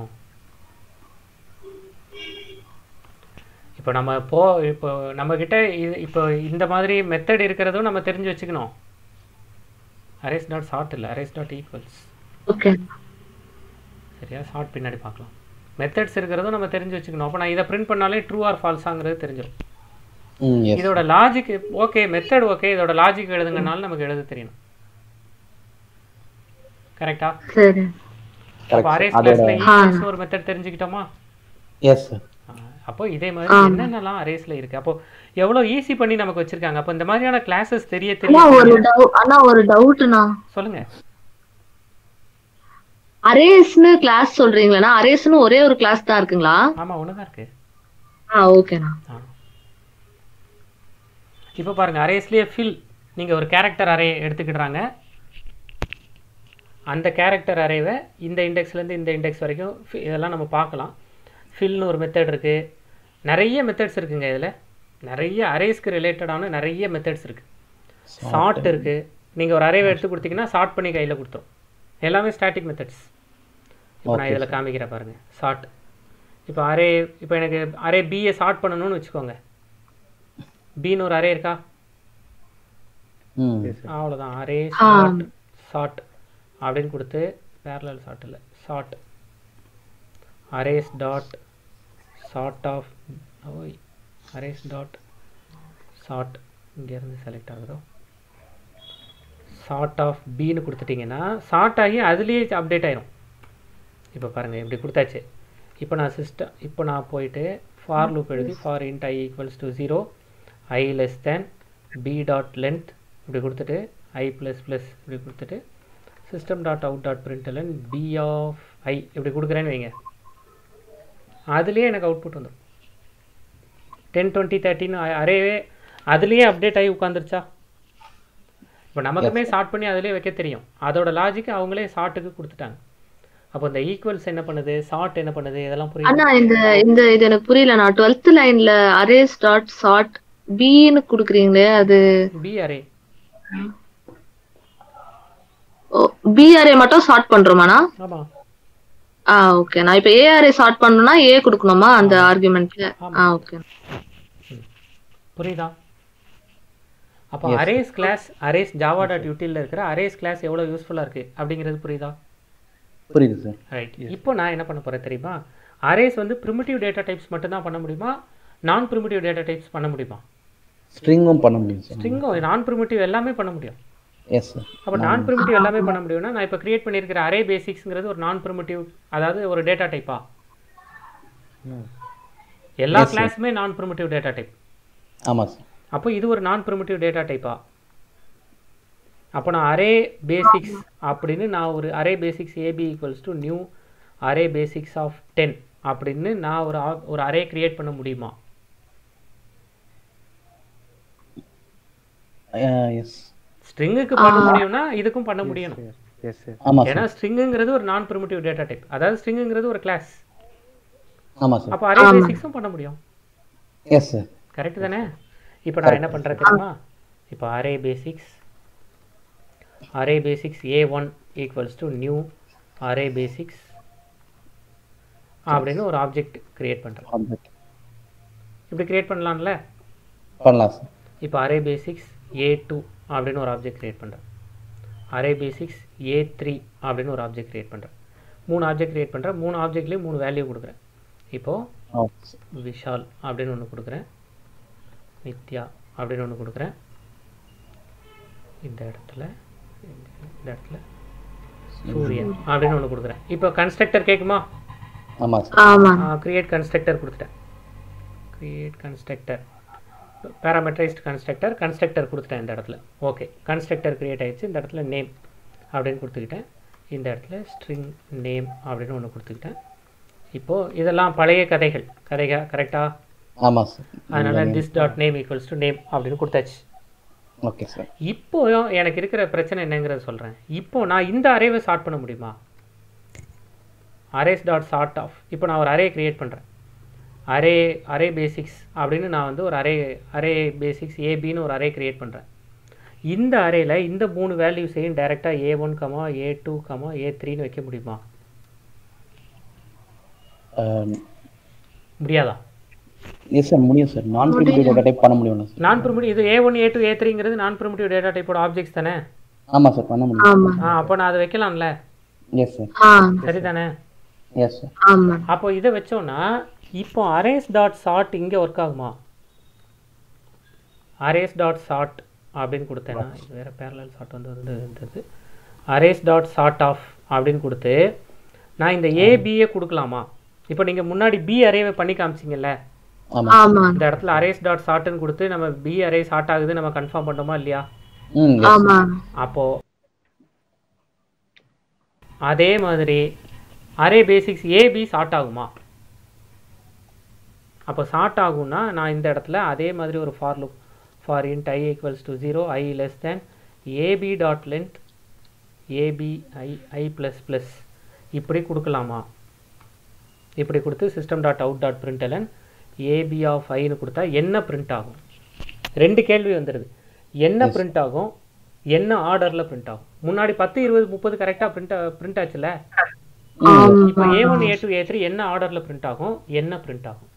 இப்போ நம்மக்கிட்ட இப்போ இந்த மாதிரி மெத்தட் இருக்கிறதும் நம்ம தெரிஞ்சு வச்சுக்கணும். அரேஸ் டாட் சார்ட் இல்லை, அரேஸ் டாட் ஈக்குவல்ஸ். ஓகே சரியா? சார்ட் பின்னாடி பார்க்கலாம். மெத்தட்ஸ் இருக்கிறதும் நம்ம தெரிஞ்சு வச்சுக்கணும். அப்போ நான் இதை பிரிண்ட் பண்ணாலே ட்ரூ ஆர் ஃபால்ஸாங்கிறது தெரிஞ்சிடும். இதோட லாஜிக் ஓகே, மெத்தட் ஓகே, இதோட லாஜிக் எழுதுங்கனாலும் நமக்கு எழுத தெரியணும். கரெக்டா? சரி. அப்போ அரேஸ் கிளாஸ்ல ஈக்குவல்ஸ் ஒரு மெத்தட் தெரிஞ்சுக்கிட்டோமா? S sir. அப்போ இதே மாதிரி என்னென்னலாம் அரேஸ்ல இருக்கு, அப்போ எவ்வளவு ஈஸி பண்ணி நமக்கு வச்சிருக்காங்க. அப்போ இந்த மாதிரியான கிளாसेस தெரிய ஒரு டவுட்னா சொல்லுங்க. அரேஸ்னு கிளாஸ் சொல்றீங்களா? அரேஸ்னு ஒரே ஒரு கிளாஸ் தான் இருக்குங்களா? ஆமா, ஒண்ணுதான் இருக்கு. ஓகேண்ணா. இப்போ பாருங்க, அரேஸ்லயே ஃபில் நீங்க ஒரு கேரக்டர் அரே எடுத்துக்கிடுறாங்க. அந்த கேரக்டர் அரேவை இந்த இண்டெக்ஸ்லேருந்து இந்த இண்டெக்ஸ் வரைக்கும் இதெல்லாம் நம்ம பார்க்கலாம். ஃபில்னு ஒரு மெத்தட் இருக்குது, நிறைய மெத்தட்ஸ் இருக்குங்க. இதில் நிறைய அரேஸ்க்கு ரிலேட்டடான நிறைய மெத்தட்ஸ் இருக்குது. சார்ட் இருக்குது, நீங்கள் ஒரு அரேவை எடுத்து கொடுத்தீங்கன்னா சார்ட் பண்ணி கையில் கொடுத்துரும். எல்லாமே ஸ்டாட்டிக் மெத்தட்ஸ். இப்போ நான் இதில் காமிக்கிறேன் பாருங்கள். சார்ட் இப்போ இப்போ எனக்கு அரே பியை சார்ட் பண்ணணும்னு வச்சுக்கோங்க. பின்னு ஒரு அரே இருக்கா? அவ்வளோதான். அரே சார்ட் அப்படின்னு கொடுத்து பேரலல் சார்ட் இல்லை, sort arrays dot sort of arrays dot sort இங்கேருந்து செலக்ட் ஆகுதோ சார்ட் ஆஃப் பின்னு கொடுத்துட்டிங்கன்னா சார்ட் ஆகி அதுலேயே அப்டேட் ஆயிரும். இப்போ பாருங்கள், இப்படி கொடுத்தாச்சு. இப்போ நான் போயிட்டு ஃபார் லூப் எழுதி for int I equals to 0 I less than b dot length இப்படி கொடுத்துட்டு I ப்ளஸ் ப்ளஸ் இப்படி கொடுத்துட்டு system dot out dot println b of I இப்படி கொடுக்குறேன்னு வைங்க. அதுலேயே எனக்கு அவுட்புட் வந்துடும். 10 20 30 அரேவே அதுலேயே அப்டேட் ஆகி உட்காந்துருச்சா? இப்போ நமக்குமே ஷார்ட் பண்ணி அதிலே வைக்க தெரியும். அதோட லாஜிக் அவங்களே ஷார்ட்டுக்கு கொடுத்துட்டாங்க. அப்போ இந்த ஈக்குவல்ஸ் என்ன பண்ணுது, ஷார்ட் என்ன பண்ணுது, இதெல்லாம் புரியுது. அண்ணா இந்த இது எனக்கு புரியல. நான் 12th லைன்ல அரேஸ் டாட் ஷார்ட் பின்னு கொடுக்குறீங்களே, அது பி அரே. பி அரே மட்டும் ஷார்ட் பண்றோமாண்ணா? ஆமா. ஓகே. நான் இப்போ ஏ அரே ஷார்ட் பண்ணனும்னா ஏ கொடுக்கணுமா அந்த ஆர்குமெண்ட்ல? ஓகே. புரியுதா? அப்போ arrays class, arrays java dot யூட்டில்ல இருக்கிற அரேஸ் கிளாஸ் எவ்வளவு யூஸ்ஃபுல்லா இருக்கு அப்படிங்கிறது புரியுதா? புரியுது சார். ரைட். இப்போ நான் என்ன பண்ண போறேன் தெரியுமா? அரேஸ் வந்து பிரிமிட்டிவ் டேட்டா டைப்ஸ் மட்டும் தான் பண்ண முடியுமா, நான் பிரிமிட்டிவ் டேட்டா டைப்ஸ் பண்ண முடியுமா? ஸ்ட்ரிங்கும் பண்ண முடியும் சார். ஸ்ட்ரிங்கும் நான் பிரிமிட்டிவ் எல்லாமே பண்ண முடியும். Yes sir. அப்போ நான் பிரிமிட்டிவ் எல்லாமே பண்ண முடியும்னா நான் இப்போ கிரியேட் பண்ணியிருக்கிற அரே பேசிக்ஸ்ங்கிறது ஒரு நான் பிரிமிட்டிவ், அதாவது ஒரு டேட்டா டைப்பா? எல்லா கிளாஸுமே நான் பிரிமிட்டிவ் டேட்டா டைப். ஆமாம் சார். அப்போ இது ஒரு நான் பிரிமிட்டிவ் டேட்டா டைப்பா? அப்போ நான் அரே பேசிக்ஸ் அப்படின்னு நான் ஒரு array basics A B equals to new array basics of 10 அப்படின்னு நான் ஒரு அரே கிரியேட் பண்ண முடியுமா? எஸ். ஸ்ட்ரிங்குக்கு பண்ண முடியும்னா இதுக்கும் பண்ண முடியணும். ஏன்னா ஸ்ட்ரிங்குங்கிறது ஒரு நான் பிரிமிட்டிவ் டேட்டா டைப், அதாவது ஸ்ட்ரிங்குங்கிறது ஒரு கிளாஸ். ஆமாம் சார். அப்போ அரே பேசிக்ஸும் பண்ண முடியும். Yes sir. கரெக்ட் தானே? இப்போ நான் என்ன பண்ணுறேன் தெரியுமா? இப்போ array basics A1 equals to new array basics அப்படின்னு ஒரு ஆப்ஜெக்ட் கிரியேட் பண்ணுறேன். இப்படி கிரியேட் பண்ணலாம்ல? பண்ணலாம் சார். இப்போ அரே பேசிக்ஸ் A2 அப்படின்னு ஒரு ஆப்ஜெக்ட் கிரியேட் பண்ணுறேன். அரே பேசிக்ஸ் A3 அப்படின்னு ஒரு ஆப்ஜெக்ட் கிரியேட் பண்ணுறேன். 3 ஆப்ஜெக்ட் கிரியேட் பண்ணுறேன். 3 ஆப்ஜெக்ட்லேயும் 3 வேல்யூ கொடுக்குறேன். இப்போது விஷால் அப்படின்னு ஒன்று கொடுக்குறேன், நித்யா அப்படின்னு ஒன்று கொடுக்குறேன். இந்த இடத்துல சூரியன் அப்படின்னு ஒன்று கொடுக்குறேன். இப்போ கன்ஸ்ட்ரக்டர் கேட்குமா? ஆமா சார். ஆமா கிரியேட் கன்ஸ்ட்ரக்டர் கொடுத்துட்டேன். கிரியேட் கன்ஸ்ட்ரக்டர், பேராமெட்ரைஸ்ட் கன்ஸ்ட்ரக்டர் கொடுத்துட்டேன் இந்த இடத்துல. ஓகே, கன்ஸ்ட்ரக்டர் கிரியேட் ஆயிடுச்சு. இந்த இடத்துல நேம் அப்படின்னு கொடுத்துக்கிட்டேன். இந்த இடத்துல ஸ்ட்ரிங் நேம் அப்படின்னு ஒன்று கொடுத்துக்கிட்டேன். இப்போது இதெல்லாம் பழைய கதைகள் கரெக்டா? ஆமாம் சார். அதனால் this dot name equals to name அப்படின்னு கொடுத்தாச்சு. Okay sir. இப்போ எனக்கு இருக்கிற பிரச்சனை என்னங்கிறத சொல்கிறேன். இப்போ நான் இந்த அரேவை சார்ட் பண்ண முடியுமா? Arrays dot sort of. இப்போ நான் ஒரு அரே கிரியேட் பண்ணுறேன். அரே பேசிக்ஸ் அப்படின்னு நான் வந்து ஒரு அரே பேசிக்ஸ் ஏபின்னு ஒரு அரே கிரியேட் பண்ணுறேன். இந்த அரேல இந்த 3 வேல்யூஸையும் டைரெக்டாக A1, A2, A3ன்னு வைக்க முடியுமா? முடியாதா? எஸ் சார், முடியும் sir. Non primitive data type பண்ண முடியும் சார். நான் ப்ரிமிட்டிவ், இது A1, A2, A3ங்கிறது நான் ப்ரிமிட்டிவ் டேட்டா டைப்போட ஆப்ஜெக்ட்ஸ் தானே? ஆமாம் சார், பண்ண முடியும். அப்போ நான் அதை வைக்கலாம்ல? Yes sir. சரிதானே? Yes sir. அப்போ இதை வச்சோன்னா இப்போ அரேஸ் டாட் சார்ட் இங்கே ஒர்க் ஆகுமா? அரேஸ் டாட் சார்ட் அப்படின்னு கொடுத்தேன்னா, இது வேறு பேரலல் சார்ட் வந்து இருந்தது. அரேஸ் டாட் சார்ட் ஆஃப் அப்படின்னு கொடுத்து நான் இந்த ஏபியை கொடுக்கலாமா? இப்போ நீங்கள் முன்னாடி பி அரேவை பண்ணி காமிச்சிங்கல்ல, இந்த இடத்துல அரேஸ் டாட் சார்ட்னு கொடுத்து நம்ம பி அரே சார்ட் ஆகுது நம்ம கன்ஃபார்ம் பண்ணோமா இல்லையா? அப்போ அதே மாதிரி அரே பேசிக்ஸ் ஏபி சார்ட் ஆகுமா? அப்போ சார்ட் ஆகும்னா நான் இந்த இடத்துல அதே மாதிரி ஒரு for loop, for int I equals to 0, I less than AB dot length AB I plus plus இப்படி கொடுக்கலாமா? இப்படி கொடுத்து system dot out dot println AB of ஐன்னு கொடுத்தா என்ன பிரிண்ட் ஆகும்? 2 கேள்வி வந்துடுது. என்ன பிரிண்ட் ஆகும், என்ன ஆர்டரில் பிரிண்ட் ஆகும்? முன்னாடி 10, 20, 30 கரெக்டாக பிரிண்ட் ஆச்சுல்ல? இப்போ A1, A2, A3 என்ன ஆர்டரில் பிரிண்ட் ஆகும், என்ன பிரிண்ட் ஆகும்?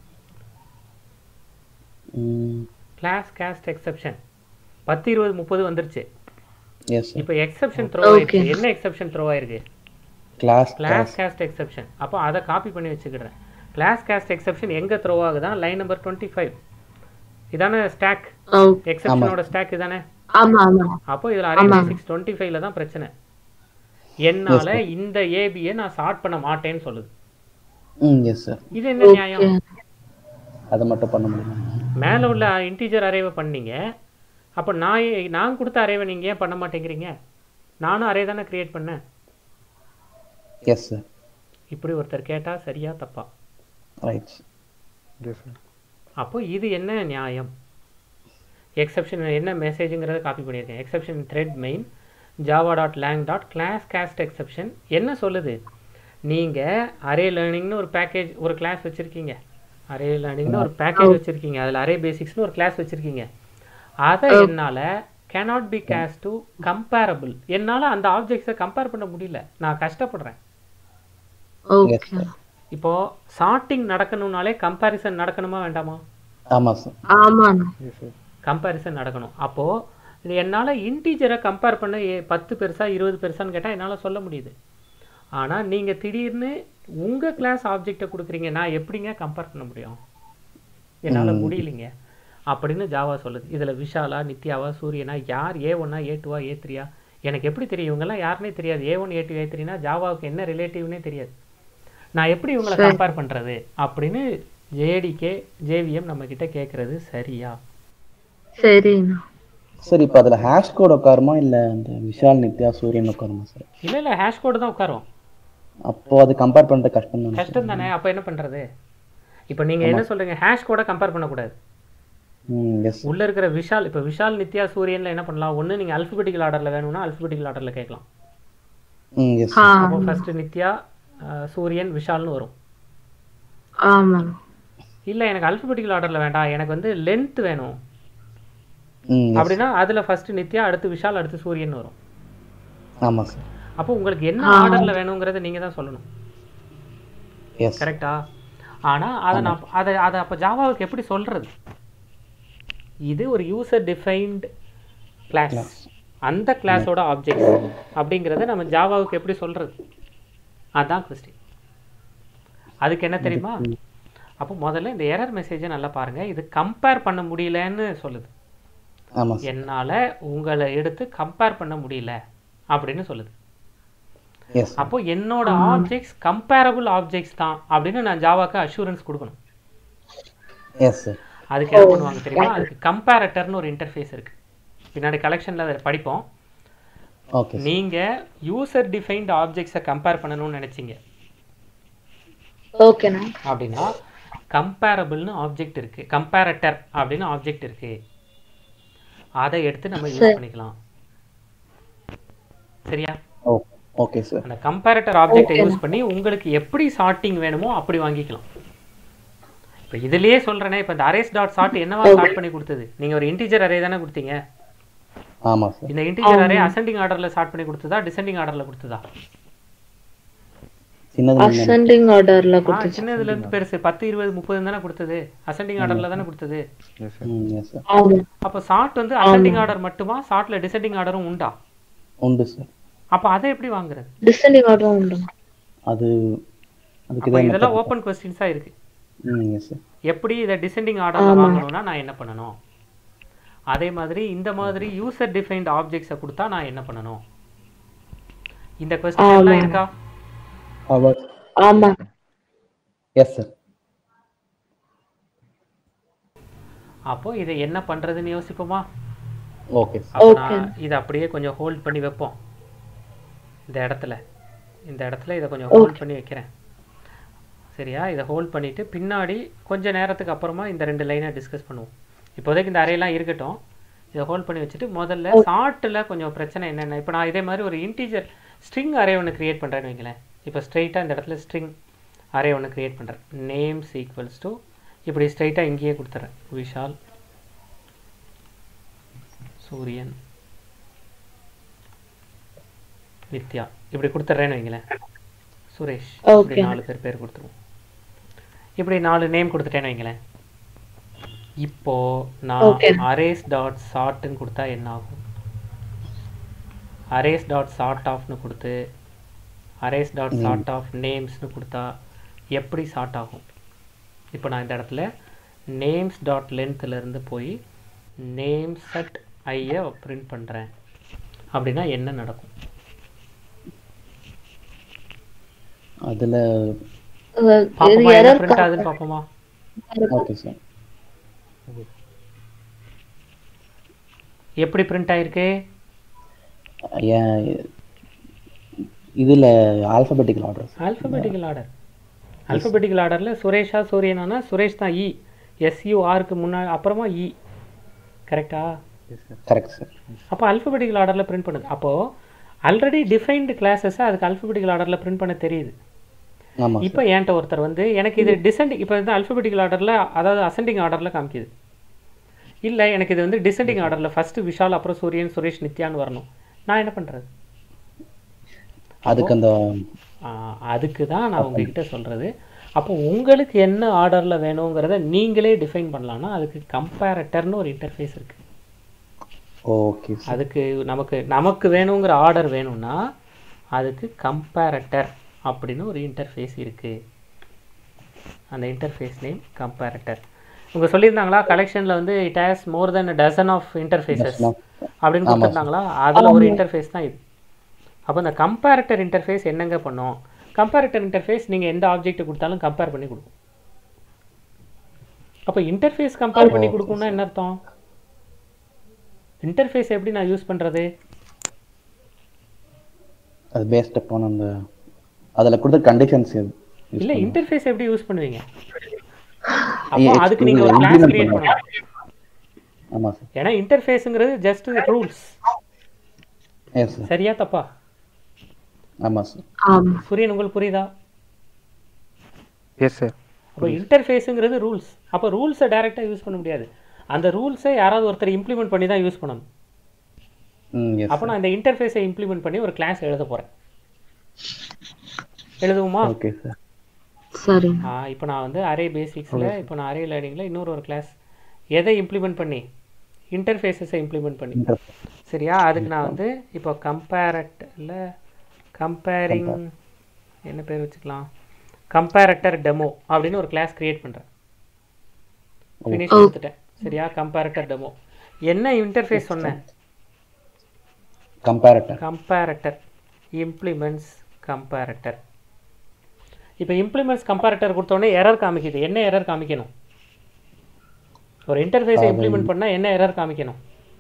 கிளாஸ் காஸ்ட் எக்ஸெப்ஷன் 10, 20, 30 வந்துருச்சு. இப்போ எக்ஸெப்ஷன் த்ரோ ஆயிருக்கு. என்ன எக்ஸெப்ஷன் த்ரோ ஆயிருக்கு? Class cast exception. அப்போ அதை காப்பி பண்ணி வச்சுக்கிறேன். கிளாஸ் காஸ்ட் எக்ஸெப்ஷன் எங்கே த்ரோ ஆகுதான்? லைன் நம்பர் 25 இதானே ஸ்டாக், எக்ஸெப்ஷனோட ஸ்டாக் இதானே? அப்போ இதில் அரே பேசிக்ஸ் 25ல தான் பிரச்சனை. என்னால இந்த ஏபியை நான் சார்ட் பண்ண மாட்டேன்னு சொல்லுது. இது என்ன நியாயம்? அதை மட்டும் பண்ண முடியும். மேலே உள்ள இன்டீஜர் அரேவை பண்ணீங்க, அப்போ நான் கொடுத்த அரேவை நீங்கள் ஏன் பண்ண மாட்டேங்கிறீங்க? நானும் அரே தானே கிரியேட் பண்ணேன். Yes sir. இப்படி ஒருத்தர் கேட்டால் சரியா தப்பா? ரைட். அப்போ இது என்ன நியாயம்? எக்ஸெப்ஷன் என்ன மெசேஜுங்கிறத காப்பி பண்ணியிருக்கேன். Exception thread main java.lang.class cast exception என்ன சொல்லுது? நீங்கள் அரே லேர்னிங்னு ஒரு பேக்கேஜ், ஒரு கிளாஸ் வச்சுருக்கீங்க. அரே லேர்னிங்னு ஒரு பேக்கேஜ் வச்சுருக்கீங்க. அதில் அரே பேசிக்ஸ்னு ஒரு கிளாஸ் வச்சுருக்கீங்க. அதை என்னால் cannot be cast to comparable, என்னால் அந்த ஆப்ஜெக்ட்ஸை கம்பேர் பண்ண முடியல. நான் கஷ்டப்படுறேன். இப்போ சார்ட்டிங் நடக்கணும்னாலே கம்பேரிசன் நடக்கணுமா வேண்டாமா? ஆமாம் சார். கம்பேரிசன் நடக்கணும். அப்போது இது என்னால் இன்டீஜரை கம்பேர் பண்ண 10 பெருசா 20 பெருசான்னு கேட்டால் என்னால் சொல்ல முடியுது. ஆனால் நீங்கள் திடீர்னு உங்கள் கிளாஸ் ஆப்ஜெக்டை கொடுக்குறீங்க, நான் எப்படிங்க கம்பேர் பண்ண முடியும்? என்னால் முடியலைங்க அப்படின்னு ஜாவா சொல்லுது. இதில் விஷாலா, நித்யாவா, சூரியனா, யார் A1, A2, A3 எனக்கு எப்படி தெரியும்? இவங்கெல்லாம் யாருன்னே தெரியாது. A1, A2, A3னா ஜாவாவுக்கு என்ன ரிலேட்டிவ்னே தெரியாது. நான் எப்படி இவங்களை கம்பேர் பண்ணுறது அப்படின்னு JVM நம்மக்கிட்ட கேட்குறது சரியா? சரிண்ணா. சார், இப்போ அதில் ஹேஷ் கோட் உட்காருமா இல்லை அந்த விஷால், நித்யா, சூரியன் உட்காருமா சார்? இல்லை ஹேஷ் கோடு தான் உட்காரும். அப்போ அது கம்பேர் பண்ணுறது கஷ்டம் தானே. அப்போ என்ன பண்ணுறது? இப்போ நீங்கள் என்ன சொல்கிறீங்க? ஹேஷ் கோடை கம்பேர் பண்ணக்கூடாது. உள்ளே இருக்கிற விஷால், இப்போ விஷால், நித்யா, சூரியனில் என்ன பண்ணலாம்? ஒன்று நீங்கள் அல்ஃபபெட்டிக்கல் ஆர்டரில் வேணும்னா அல்ஃபபெட்டிக்கல் ஆர்டரில் கேட்கலாம். அப்போ ஃபஸ்ட்டு நித்யா, சூரியன், விஷால்னு வரும். இல்லை எனக்கு அல்ஃபபெட்டிக்கல் ஆர்டரில் வேண்டாம், எனக்கு வந்து லென்த் வேணும் அப்படின்னா அதில் ஃபஸ்ட்டு நித்யா, அடுத்து விஷால், அடுத்து சூரியன் வரும். ஆமாம் சார். அப்போ உங்களுக்கு என்ன ஆர்டரில் வேணுங்கிறத நீங்கள் தான் சொல்லணும். கரெக்டா? ஆனால் அதை அப்போ ஜாவாவுக்கு எப்படி சொல்கிறது? இது ஒரு யூசர் டிஃபைன்டு கிளாஸ், அந்த கிளாஸோட ஆப்ஜெக்ட் அப்படிங்கிறத நம்ம ஜாவாவுக்கு எப்படி சொல்கிறது? அதுதான் கொஸ்டின். அதுக்கு என்ன தெரியுமா? அப்போ முதல்ல இந்த எரர் மெசேஜை நல்லா பாருங்கள். இது கம்பேர் பண்ண முடியலன்னு சொல்லுது. ஆமாம் சார். என்னால் உங்களை எடுத்து கம்பேர் பண்ண முடியல அப்படின்னு சொல்லுது. எஸ் அப்போ என்னோட ஆப்ஜெக்ட்ஸ் கம்பேரபிள் ஆப்ஜெக்ட்ஸ் தான் அப்படின்னு நான் ஜாவாக்கு அஷூரன்ஸ் கொடுக்கணும். Yes sir. அதுக்கு என்ன பண்ணுவாங்க தெரியுமா? அதுக்கு கம்பேரட்டர்னு ஒரு இன்டர்ஃபேஸ் இருக்குது. பின்னாடி கலெக்ஷனில் அதை படிப்போம். ஓகே. நீங்கள் யூசர் டிஃபைன்ட் ஆப்ஜெக்ட்ஸை கம்பேர் பண்ணணும்னு நினச்சிங்க ஓகேண்ணா. அப்படின்னா கம்பேரபிள்னு ஆப்ஜெக்ட் இருக்குது, கம்பேரட்டர் அப்படின்னு ஆப்ஜெக்ட் இருக்குது. அதை எடுத்து நம்ம யூஸ் பண்ணிக்கலாம். சரியா? Okay sir. அந்த கம்பேரட்டர் ஆப்ஜெக்டை யூஸ் பண்ணி உங்களுக்கு எப்படி சார்ட்டிங் வேணுமோ அப்படி வாங்கிக்கலாம். இப்போ இதுலயே சொல்றேனே, இப்போ இந்த அரேஸ் டாட் சார்ட் என்னவா சார்ட் பண்ணி கொடுத்தது? நீங்க ஒரு இன்டிஜர் அரே தானே கொடுத்தீங்க. ஆமா சார். இந்த இன்டிஜர் அரே அசெண்டிங் ஆர்டர்ல சார்ட் பண்ணி கொடுத்ததா, டிசெண்டிங் ஆர்டர்ல கொடுத்ததா? அசெண்டிங் ஆர்டர்ல கொடுத்தது. சின்னதுல இருந்து பெருசு 10 20 30 தானே கொடுத்தது. அசெண்டிங் ஆர்டர்ல தானே கொடுத்தது. Yes sir. அப்ப சார்ட் வந்து அசெண்டிங் ஆர்டர் மட்டுமா, சார்ட்ல டிசெண்டிங் ஆர்டரும் உண்டா? உண்டு சார். அப்ப அதை எப்படி வாங்குறது? டிசெண்டிங் ஆர்டரும் உண்டு. அதுக்கு இதெல்லாம் ஓபன் क्वेश्चंसா இருக்கு. Yes sir. எப்படி இத டிசெண்டிங் ஆர்டர்ல வாங்கணும்னா நான் என்ன பண்ணணும்? அதே மாதிரி இந்த மாதிரி யூசர் டிஃபைன்ட் ஆப்ஜெக்ட்ஸை கொடுத்தா நான் என்ன பண்ணணும்? இந்த क्वेश्चन எல்லாம் இருக்கா? ஆமா. Yes sir. அப்போ இதை என்ன பண்றதுன்னு யோசிப்போமா? ஓகே. இதை அப்படியே கொஞ்சம் ஹோல்ட் பண்ணி வைப்போம். இந்த இடத்துல இதை கொஞ்சம் ஹோல்ட் பண்ணி வைக்கிறேன். சரியா? இதை ஹோல்ட் பண்ணிட்டு பின்னாடி கொஞ்சம் நேரத்துக்கு அப்புறமா இந்த 2 லைனை டிஸ்கஸ் பண்ணுவோம். இப்போதைக்கு இந்த அறையெல்லாம் இருக்கட்டும். இதை ஹோல்ட் பண்ணி வச்சுட்டு முதல்ல சார்ட்டில் கொஞ்சம் பிரச்சனை என்னென்ன. இப்போ நான் இதே மாதிரி ஒரு இன்டீஜர் ஸ்ட்ரிங் அரே ஒன்று கிரியேட் பண்ணுறேன்னு வைங்களேன். இப்போ ஸ்ட்ரைட்டாக இந்த இடத்துல ஸ்ட்ரிங் அரே ஒன்று கிரியேட் பண்ணுறேன். நேம்ஸ் ஈக்குவல்ஸ் டு இப்படி ஸ்ட்ரைட்டாக இங்கேயே கொடுத்துட்றேன். விஷால், சூரியன், நித்யா இப்படி கொடுத்துட்றேன்னு வைங்களேன். சுரேஷ் இப்படி 4 பேர் கொடுத்துருவோம். இப்படி 4 நேம் கொடுத்துட்டேன்னு வைங்களேன். இப்போ நான் அரேஸ் டாட் சார்ட்னு கொடுத்தா என்ன ஆகும்? அரேஸ் டாட் சார்ட் ஆஃப்னு கொடுத்து அரேஸ் டாட் சார்ட் ஆஃப் நேம்ஸ்னு கொடுத்தா எப்படி சார்ட் ஆகும்? இப்போ நான் இந்த இடத்துல நேம்ஸ் டாட் லென்த்லேருந்து போய் நேம் செட் ஐயை பிரிண்ட் பண்ணுறேன் அப்படின்னா என்ன நடக்கும்? அதில் பிரிண்ட் ஆகுதுன்னு பார்ப்போமா? Okay sir. எப்படி பிரிண்ட் ஆயிருக்கு? இதில் ஆல்ஃபபெட்டிக்கல் ஆர்டர். ஆல்ஃபபெட்டிக்கல் ஆர்டரில் சுரேஷா சூரியனானா சுரேஷ் தான் இ, SURக்கு முன்னாடி அப்புறமா இ. கரெக்டா? Correct sir. அப்போ ஆல்ஃபபெட்டிக்கல் ஆர்டரில் பிரிண்ட் பண்ணுது. அப்போது ஆல்ரெடி டிஃபைன்டு கிளாஸஸை அதுக்கு ஆல்ஃபபெட்டிக்கல் ஆர்டரில் பிரிண்ட் பண்ண தெரியுது. இப்போ என்கிட்ட ஒருத்தர் வந்து எனக்கு இது டிசெண்டிங், இப்போ வந்து ஆல்ஃபபெட்டிக்கல் ஆர்டரில் அதாவது அசெண்டிங் ஆர்டரில் காமிக்குது. இல்லை எனக்கு இது வந்து டிசெண்டிங் ஆர்டரில் ஃபஸ்ட்டு விஷால் அப்புறம் சூரியன் சுரேஷ் நித்யான்னு வரணும். நான் என்ன பண்ணுறது? அதுக்கு தான் நான் உங்ககிட்ட சொல்கிறது. அப்போ உங்களுக்கு என்ன ஆர்டரில் வேணுங்கிறத நீங்களே டிஃபைன் பண்ணலான்னா அதுக்கு கம்பேரட்டர்னு ஒரு இன்டர்ஃபேஸ் இருக்குது. ஓகே. அதுக்கு நமக்கு வேணுங்கிற ஆர்டர் வேணும்னா அதுக்கு கம்பேரட்டர் அப்படின்னு ஒரு இன்டர்ஃபேஸ் இருக்குது. அந்த இன்டர்ஃபேஸ் நேம் கம்பேரட்டர். உங்க சொல்லியிருந்தாங்களா கலெக்ஷனில் வந்து it has more than a dozen of interfaces அப்படின்னு கொடுத்துருந்தாங்களா? அதில் ஒரு இன்டர்ஃபேஸ் தான் இது. அப்போ இந்த கம்பேரட்டர் இன்டர்ஃபேஸ் என்னங்க பண்ணும்? கம்பேரட்டர் இன்டர்ஃபேஸ் நீங்கள் எந்த ஆப்ஜெக்ட் கொடுத்தாலும் கம்பேர் பண்ணி கொடுக்கும். அப்போ இன்டர்ஃபேஸ் கம்பேர் பண்ணி கொடுக்கும்னா என்ன அர்த்தம்? இன்டர்ஃபேஸ் எப்படி நான் யூஸ் பண்ணுறது? அது பேஸ்ட் அப்பான் அந்த அதில் கொடுத்த கண்டிஷன்ஸ் இல்லை. இன்டர்ஃபேஸ் எப்படி யூஸ் பண்ணுவீங்க? அப்போ அதுக்கு நீங்கள் ஒரு கிளாஸ் கிரியேட் பண்ணணும். ஆமாம் சார். ஏன்னா இன்டர்ஃபேஸுங்கிறது ஜஸ்ட் ரூல்ஸ். சரியா தப்பா? ஆமாம் சார். சூரியன் உங்களுக்கு புரியுதா? Yes sir. அப்போ இன்டர்ஃபேஸுங்கிறது ரூல்ஸ். அப்போ ரூல்ஸை டைரெக்டாக யூஸ் பண்ண முடியாது. அந்த ரூல்ஸை யாராவது ஒருத்தர் இம்ப்ளிமெண்ட் பண்ணி தான் யூஸ் பண்ணணும். அப்போ நான் இந்த இன்டர்ஃபேஸை இம்ப்ளிமெண்ட் பண்ணி ஒரு கிளாஸ் எழுத போகிறேன். எழுதுவோமா? Okay sir. சரி. இப்போ நான் வந்து அரே பேசிக்ஸில் இப்போ நான் அரே லேர்னிங்கில் இன்னொரு கிளாஸ் எதை இம்ப்ளிமெண்ட் பண்ணி இன்டர்ஃபேஸஸை இம்ப்ளிமெண்ட் பண்ணி. சரியா? அதுக்கு நான் வந்து இப்போ கம்பேரிங் என்ன பேர் வச்சுக்கலாம், கம்பேரட்டர் டெமோ அப்படின்னு ஒரு கிளாஸ் கிரியேட் பண்ணுறேன். ஃபினிஷ் கொடுத்துட்டேன். சரியா? Comparator demo. என்ன இன்டர்ஃபேஸ் சொன்னேன்? Comparator implements comparator. இப்போ இம்ப்ளிமெண்ட்ஸ் கம்பேரட்டர் கொடுத்தோடனே எரர் காமிக்குது. என்ன எரர் காமிக்கணும்? ஒரு இன்டர்ஃபேஸை இம்ப்ளிமெண்ட் பண்ணால் என்ன எரர் காமிக்கணும்?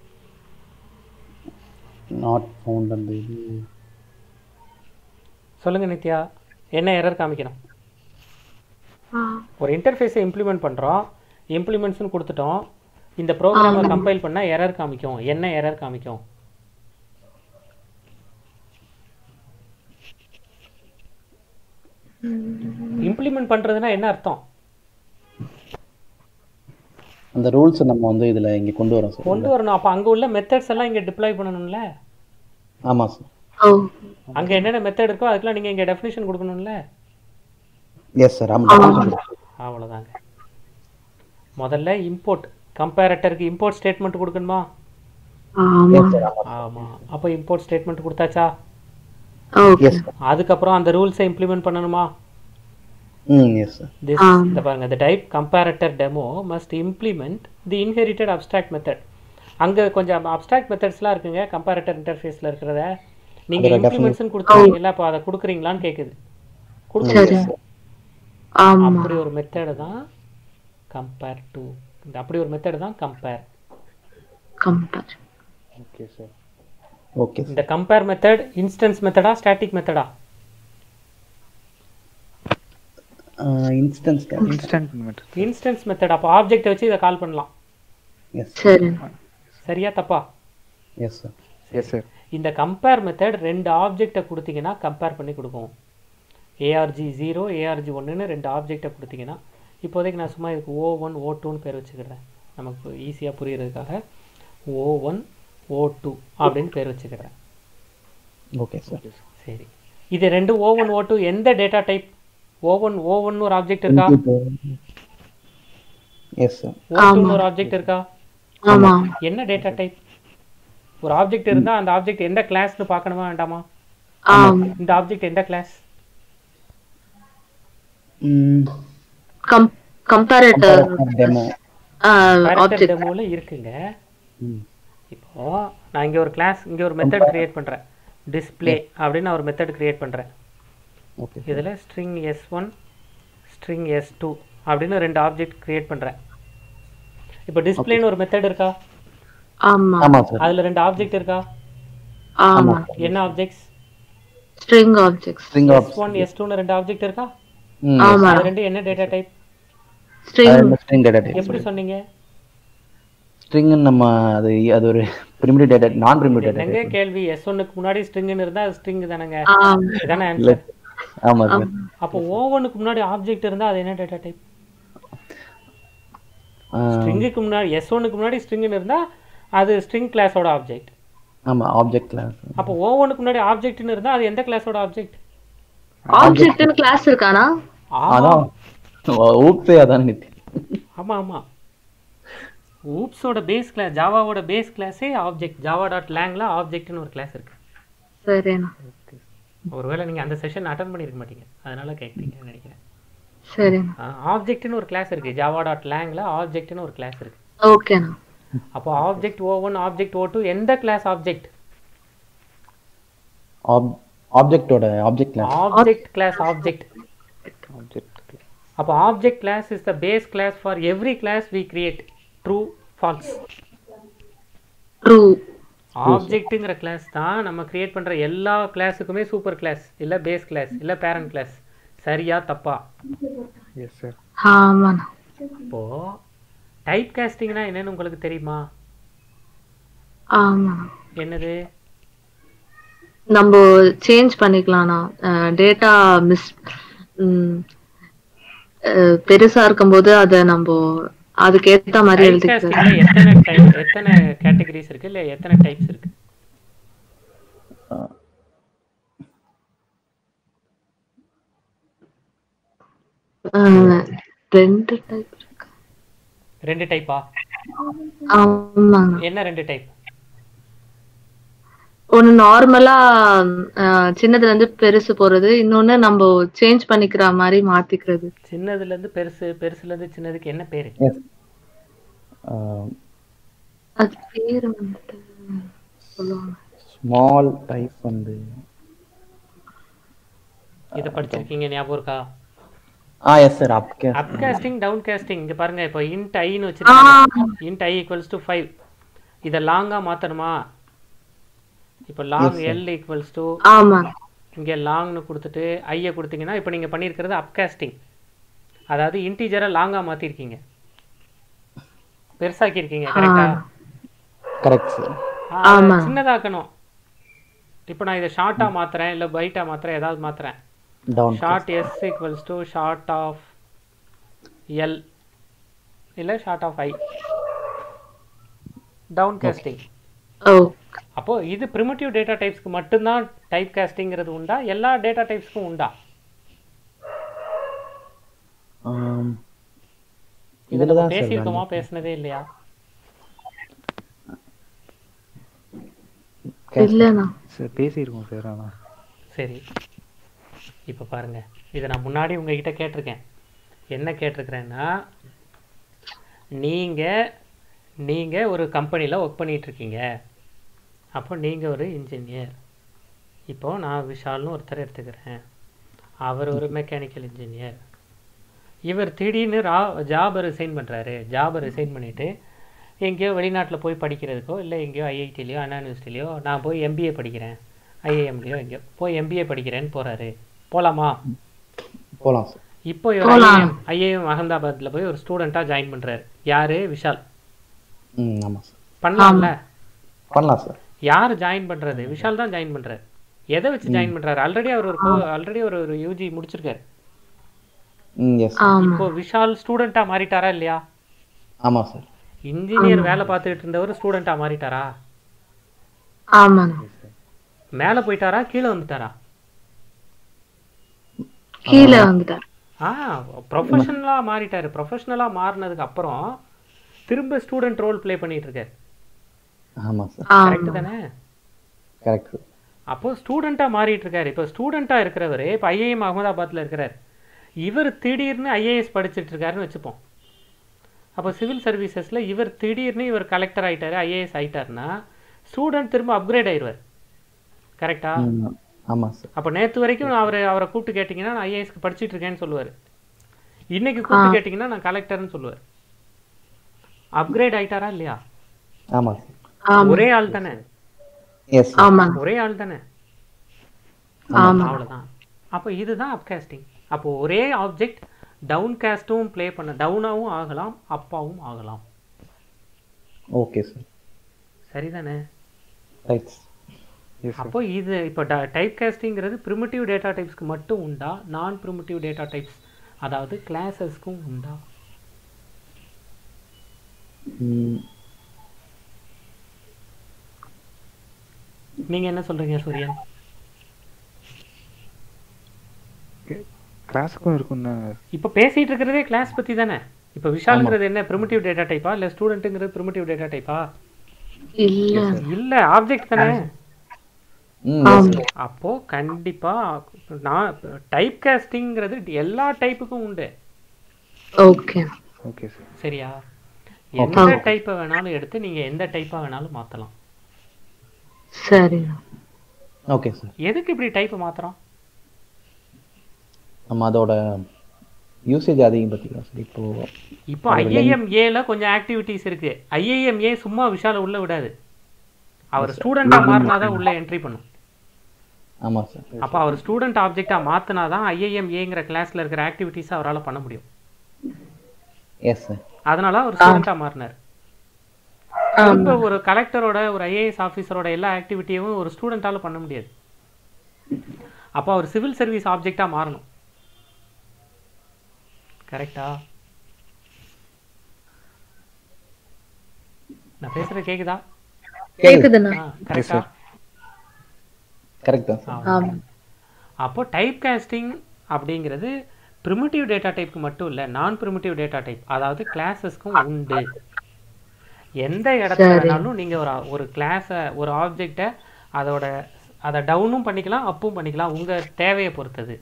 நாட் ஃபவுண்ட் அந்த இது சொல்லுங்க நித்யா, என்ன எரர் காமிக்கணும்? ஒரு இன்டர்ஃபேஸை இம்ப்ளிமெண்ட் பண்ணுறோம், இம்ப்ளிமெண்ட்ஸ்னு கொடுத்துட்டோம், இந்த ப்ரோக்ராமை கம்பைல் பண்ணால் எரர் காமிக்கும். என்ன எரர் காமிக்கும்? இம்ப்ளிமெண்ட் பண்ணுறதுனா என்ன அர்த்தம்? அந்த ரூல்ஸ் நம்ம வந்து இதுல இங்க கொண்டு வரோம் சார். கொண்டு வரணும். அப்போ அங்கே உள்ள மெத்தட்ஸ் எல்லாம் இங்கே டிப்ளாய் பண்ணணும்ல? ஆமா சார். அங்கே என்னென்ன மெத்தட் இருக்கோ அதுக்கெல்லாம் நீங்கள் இங்கே டெஃபினிஷன் கொடுக்கணும்ல? Yes sir. ஆமாம். அவ்வளோதாங்க. முதல்ல இம்போர்ட் கம்பேரட்டருக்கு இம்போர்ட் ஸ்டேட்மெண்ட் கொடுக்கணுமா? ஆமாம். அப்போ இம்போர்ட் ஸ்டேட்மெண்ட் கொடுத்தாச்சா? அதுக்கப்புறம் அந்த ரூல்ஸை இம்ப்ளிமெண்ட் பண்ணணுமா? Yes sir. இந்த பாருங்க, the type comparator demo must implement the inherited abstract method. அங்க கொஞ்சம் abstract methodsலாம் இருக்குங்க கம்பேரட்டர் இன்டர்ஃபேஸ்ல இருக்கிறத. நீங்க இம்ப்ளிமெண்ட்ஸ்னு கொடுத்தீங்கல்ல, அப்போ அதை கொடுக்குறீங்களான்னு கேக்குது. கொடுக்குறீங்க. அப்படி ஒரு மெத்தட் தான் கம்பேர் டு. அப்படி ஒரு மெத்தட் தான் கம்பேர். Okay sir. ஓகே. இந்த கம்பேர் மெத்தட் இன்ஸ்டன்ஸ் மெத்தடா ஸ்டாட்டிக் மெத்தடா? Instance method. அப்போ ஆப்ஜெக்ட் வச்சு இதை கால் பண்ணலாம். சரியா தப்பா? Yes sir. Yes sir. இந்த கம்பேர் மெத்தட் ரெண்டு ஆப்ஜெக்டை கொடுத்தீங்கன்னா கம்பேர் பண்ணி கொடுக்கும். ARG0 ARG1ன்னு ரெண்டு ஆப்ஜெக்டை கொடுத்தீங்கன்னா, இப்போதைக்கு நான் சும்மா இதுக்கு O1 O2ன்னு பேர் வச்சுக்கிறேன், நமக்கு ஈஸியாக புரியுறதுக்காக O1 O2 அப்படின்னு பேர் வச்சுக்கிறேன். Okay sir. சரி, இது ரெண்டு O1 O2 எந்த டேட்டா டைப்? O1 ஒரு ஆப்ஜெக்ட் இருக்கா? Yes sir. O2 ஒரு ஆப்ஜெக்ட் இருக்கா? ஆமா. என்ன டேட்டா டைப்? ஒரு ஆப்ஜெக்ட் இருந்தா அந்த ஆப்ஜெக்ட் எந்த கிளாஸ்னு பார்க்கணுமா வேண்டாமா? இந்த ஆப்ஜெக்ட் எந்த கிளாஸ்? Comparator demo. ஆப்ஜெக்ட் டெமோல இருக்குங்க. இப்போ நான் இங்க ஒரு கிளாஸ், இங்க ஒரு மெத்தட் கிரியேட் பண்றேன், டிஸ்ப்ளே அப்படின்னு நான் ஒரு மெத்தட் கிரியேட் பண்றேன். ஓகே. இதுல ஸ்ட்ரிங் s1 ஸ்ட்ரிங் s2 அப்படின்னு ரெண்டு ஆப்ஜெக்ட் கிரியேட் பண்றேன். இப்போ டிஸ்ப்ளேன்னு ஒரு மெத்தட் இருக்கா? ஆமா. ஆமா சார். அதுல ரெண்டு ஆப்ஜெக்ட் இருக்கா? ஆமா. என்ன ஆப்ஜெக்ட்ஸ்? String objects. s1 s2ன்னு ரெண்டு ஆப்ஜெக்ட் இருக்கா? ஆமா. அது ரெண்டு என்ன data type? String data type. எப்படி சொன்னீங்க? ஸ்ட்ரிங் நம்ம அது ஒரு பிரிமிட்டிவ் டேட்டா, நான் பிரிமிட்டிவ் டேட்டா. என்னங்க கேள்வி? s1க்கு முன்னாடி ஸ்ட்ரிங்னு இருந்தா அது ஸ்ட்ரிங் தானங்க? இதானே ஆன்சர்? ஆமா சார். அப்போ O1க்கு முன்னாடி ஆப்ஜெக்ட் இருந்தா அது என்ன டேட்டா டைப்? ஸ்ட்ரிங்குக்கு முன்னாடி s1க்கு முன்னாடி ஸ்ட்ரிங்னு இருந்தா அது ஸ்ட்ரிங் கிளாஸோட ஆப்ஜெக்ட். ஆமா, ஆப்ஜெக்ட் கிளாஸ். அப்போ O1க்கு முன்னாடி ஆப்ஜெக்ட்னு இருந்தா அது எந்த கிளாஸோட ஆப்ஜெக்ட்? ஆப்ஜெக்ட்னு கிளாஸ் இருக்கானா? அதான் ஊப்ஸே அதான் நித்தி. ஆமா ஆமா, ஊப்ஸோட பேஸ் கிளாஸ், ஜாவாவோட பேஸ் கிளாஸே ஆப்ஜெக்ட். java.langல ஆப்ஜெக்ட்னு ஒரு கிளாஸ் இருக்கு. சரிண்ணா. ஒருவேளை நீங்க அந்த செஷன் அட்டெண்ட் பண்ணிருக்க மாட்டீங்க, அதனால கேட்டீங்கன்னு நினைக்கிறேன். சரிண்ணா. ஆப்ஜெக்ட்னு ஒரு கிளாஸ் இருக்கு, java.langல ஆப்ஜெக்ட்னு ஒரு கிளாஸ் இருக்கு. ஓகேண்ணா. அப்போ ஆப்ஜெக்ட் O1 ஆப்ஜெக்ட் O2 எந்த கிளாஸ் ஆப்ஜெக்ட்? ஆப்ஜெக்ட்டோட object class. Object class object. அப்போ object class is the base class for every class we create. True false? True. ஆப்ஜெக்ட்ங்கிற கிளாஸ் தான் நம்ம கிரியேட் பண்ற எல்லா கிளாஸுக்குமே சூப்பர் கிளாஸ் இல்ல பேஸ் கிளாஸ் இல்ல பேரண்ட் கிளாஸ். சரியா தப்பா? Yes sir. ஆமாண்ணா. இப்போ டைப் காஸ்டிங்னா என்னன்னு உங்களுக்கு தெரியுமா? ஆமா. என்னது? நம்ம சேஞ்ச் பண்ணிக்கலாம்ண்ணா. டேட்டா பெருசா இருக்கும்போது அதை நம்ம அதுக்கு ஏத்த மாதிரி எழுதிக்கலாம். எத்தனை கேட்டகரிஸ் இருக்கு இல்ல எத்தனை டைப்ஸ் இருக்கு? ரெண்டு டைப் இருக்கு. ரெண்டு டைப்பா? ஆமா. என்ன ரெண்டு டைப்? ஒன்னு நார்மலா சின்னதுல இருந்து பெருசு போறது, இன்னொன்னு நம்ம சேஞ்ச் பண்ணிக்கிற மாதிரி மாத்திக்கிறது. சின்னதுல இருந்து பெருசு, பெருசுல இருந்து சின்னதுக்கு என்ன பேரு? அது பேர் வந்துட்டு சொல்லுவாங்க. ஸ்மால் டைப் வந்து இதை படிச்சிருக்கீங்க, ஞாபகம் இருக்கா? Yes sir upcast. Upcasting down casting. இங்க பாருங்க, இப்போ இன்ட் ஐன்னு வச்சிருக்காங்க. Int I equals to 5. இதை லாங்கா மாத்தணுமா? இப்போ லாங் எல் ஈக்குவல்ஸ் டு ஆமா இங்கே லாங்னு கொடுத்துட்டு ஐயை கொடுத்தீங்கன்னா இப்போ நீங்கள் பண்ணியிருக்கிறது அப்காஸ்டிங். அதாவது இன்டீஜரை லாங்காக மாற்றிருக்கீங்க, பெருசாக்கியிருக்கீங்க. கரெக்டா? Correct sir. சின்னதாக்கணும். இப்போ நான் இதை ஷார்ட்டாக மாற்றுறேன், இல்லை பைட்டாக மாற்றுறேன், ஏதாவது மாற்றுறேன். Down short S equals to short of L இல்லை short of I. Down casting. அப்போ இது பிரிமிட்டிவ் டேட்டா டைப்ஸ்க்கு மட்டும்தான் டைப் காஸ்டிங்கிறது உண்டா, எல்லா டேட்டா டைப்ஸ்க்கும் உண்டா? இதில் நம்ம பேசியிருக்கோமா, பேசினதே இல்லையா? இல்லைண்ணா சார் பேசியிருக்கோம் சார். ஆனால் சரி, இப்போ பாருங்க, இதை நான் முன்னாடி உங்ககிட்ட கேட்டிருக்கேன். என்ன கேட்டிருக்கிறேன்னா, நீங்கள் ஒரு கம்பெனியில் ஒர்க் பண்ணிகிட்ருக்கீங்க. அப்போ நீங்கள் ஒரு இன்ஜினியர். இப்போது நான் விஷால்னு ஒருத்தர் எடுத்துக்கிறேன். அவர் ஒரு மெக்கானிக்கல் இன்ஜினியர். இவர் திடீர்னு ஜாபை ரிசைன் பண்ணுறாரு. ஜாபை ரிசைன் பண்ணிவிட்டு எங்கேயோ வெளிநாட்டில் போய் படிக்கிறதுக்கோ, இல்லை எங்கேயோ ஐஐடிலையோ அண்ணா யூனிவர்சிட்டிலையோ நான் போய் எம்பிஏ படிக்கிறேன், ஐஏஎம்லையோ எங்கேயோ போய் எம்பிஏ படிக்கிறேன்னு போகிறாரு. போகலாமா? போகலாம் சார். இப்போ ஐஏஎம் அகமதாபாத்தில் போய் ஒரு ஸ்டூடெண்ட்டாக ஜாயின் பண்ணுறாரு. யார்? விஷால். ஆமாம் சார். பண்ணலாம்ல? பண்ணலாம் சார். யார் ஜாயின் பண்ணுறது? விஷால் தான் ஜாயின் பண்ணுறாரு. எதை வச்சு ஜாயின் பண்ணுறாரு? ஆல்ரெடி ஒரு யூஜி முடிச்சிருக்காரு. இப்போ விஷால் ஸ்டூடெண்ட்டாக மாறிட்டாரா இல்லையா? ஆமாம் சார். இன்ஜினியர் வேலை பார்த்துக்கிட்டு இருந்தவர் ஸ்டூடெண்ட்டாக மாறிட்டாரா? மேலே போயிட்டாரா, கீழே வந்துட்டாரா? கீழே வந்துட்டார். ப்ரொஃபஷனலாக மாறிட்டாரு. ப்ரொஃபஷனலாக மாறினதுக்கு அப்புறம் திரும்ப ஸ்டூடெண்ட் ரோல் ப்ளே பண்ணிட்டு இருக்காரு. ஆமாம் சார். கரெக்ட் தானே? கரெக்ட். அப்போ ஸ்டூடெண்ட்டாக மாறிட்டு இருக்காரு. இப்போ ஸ்டூடெண்ட்டாக இருக்கிறவர் இப்போ ஐஏஎம் அகமதாபாத்தில் இருக்கிறார். இவர் திடீர்னு ஐஏஎஸ் படிச்சுட்டு இருக்காருன்னு வச்சுப்போம். அப்போ சிவில் சர்வீசஸில் இவர் திடீர்னு இவர் கலெக்டர் ஆகிட்டாரு, ஐஏஎஸ் ஆகிட்டாருன்னா ஸ்டூடெண்ட் திரும்ப அப்கிரேட் ஆயிடுவார். கரெக்டா? ஆமாம் சார். அப்போ நேற்று வரைக்கும் அவரை கூப்பிட்டு கேட்டிங்கன்னா நான் ஐஏஎஸ்க்கு படிச்சுட்டு இருக்கேன்னு சொல்லுவார். இன்னைக்கு கூப்பிட்டு கேட்டிங்கன்னா நான் கலெக்டர்னு சொல்லுவார். அப்கிரேட் ஆகிட்டாரா இல்லையா? ஆமாம் சார். ஒரே ஆள் தானே? ஒரே ஆள் தானே? அவ்வளோதான். அப்போ இதுதான் அப்காஸ்டிங். அப்போ ஒரே ஆப்ஜெக்ட் டவுன் காஸ்ட்டும் ப்ளே பண்ண, டவுனாகவும் ஆகலாம், அப்பாவும் ஆகலாம். Okay sir. சரிதானே? ரைட். அப்போ இது இப்போ டைப் காஸ்டிங்கிறது பிரிமிட்டிவ் டேட்டா டைப்ஸ்க்கு மட்டும் உண்டா, நான் பிரிமிட்டிவ் டேட்டா டைப்ஸ் அதாவது கிளாஸஸ்க்கும் உண்டா? நீங்க என்ன சொல்றீங்க சூரியன்? கிளாஸுக்கும் இருக்கும்னா இப்போ பேசிட்டு இருக்கிறதே கிளாஸ் பத்தி தானே. இப்போ விஷால்ங்கிறது என்ன, பிரிமிட்டிவ் டேட்டா டைப்பா இல்ல ஸ்டூடெண்ட்ங்கிறது பிரிமிட்டிவ் டேட்டா டைப்பா? இல்ல ஆப்ஜெக்ட் தானே. அப்போ கண்டிப்பா நான் டைப் காஸ்டிங்கிறது எல்லா டைப்புக்கும் உண்டு. Okay okay sir. சரியா? எந்த டைப்பை வேணாலும் எடுத்து நீங்க எந்த டைப்பா வேணாலும் மாத்தலாம். சரி. Okay sir. எதுக்கு இப்படி டைப் மாத்துறோம்? நம்ம அதோட யூசேஜ் அதிகம் பத்திக்கலாம் சார். இப்போ ஐஏஎம்ஏல கொஞ்சம் ஆக்டிவிட்டீஸ் இருக்கு. ஐஏஎம்ஏ சும்மா விஷால உள்ள விடாது. அவர் ஸ்டூடெண்டா மாறினாதான் உள்ள என்ட்ரி பண்ணும். ஆமா சார். அப்போ அவர் ஸ்டூடெண்ட் ஆப்ஜெக்டா மாத்தினாதான் ஐஏஎம்ஏங்கிற கிளாஸ்ல இருக்கிற ஆக்டிவிட்டீஸ் அவரால் பண்ண முடியும். Yes sir. அதனால அவர் ஸ்டூடெண்டா மாறினார். இப்போ ஒரு கலெக்டரோட ஒரு ஐஏஎஸ் ஆஃபீஸரோட எல்லா ஆக்டிவிட்டியும் ஒரு ஸ்டூடெண்டால பண்ண முடியாது. அப்போ அவர் சிவில் சர்வீஸ் ஆப்ஜெக்டா மாறணும். கரெக்டா? நான் பேசுறது கேக்குதா? கேக்குதுண்ணா. கரெக்டா? கரெக்ட் தான். அப்போ டைப் காஸ்டிங் அப்படிங்கிறது பிரிமிட்டிவ் டேட்டா டைப்க்கு மட்டும் இல்லை, நான் பிரிமிட்டிவ் டேட்டா டைப் அதாவது கிளாஸஸ்க்கும் உண்டு. எந்த இடத்துல வேணாலும் நீங்கள் ஒரு கிளாஸை ஒரு ஆப்ஜெக்டை அதை டவுனும் பண்ணிக்கலாம், அப்பும் பண்ணிக்கலாம், உங்கள் தேவையை பொறுத்தது.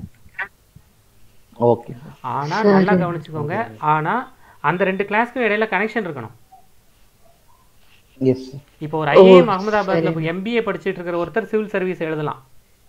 ஓகே. ஆனால் நல்லா கவனிச்சுக்கோங்க, ஆனால் அந்த ரெண்டு கிளாஸ்க்கும் இடையில கனெக்ஷன் இருக்கணும். எஸ். இப்போ ஒரு ஐஏஎம் அகமதாபாத்ல எம்பிஏ படிச்சுட்டு இருக்கிற ஒருத்தர் சிவில் சர்வீஸ் எழுதலாம்.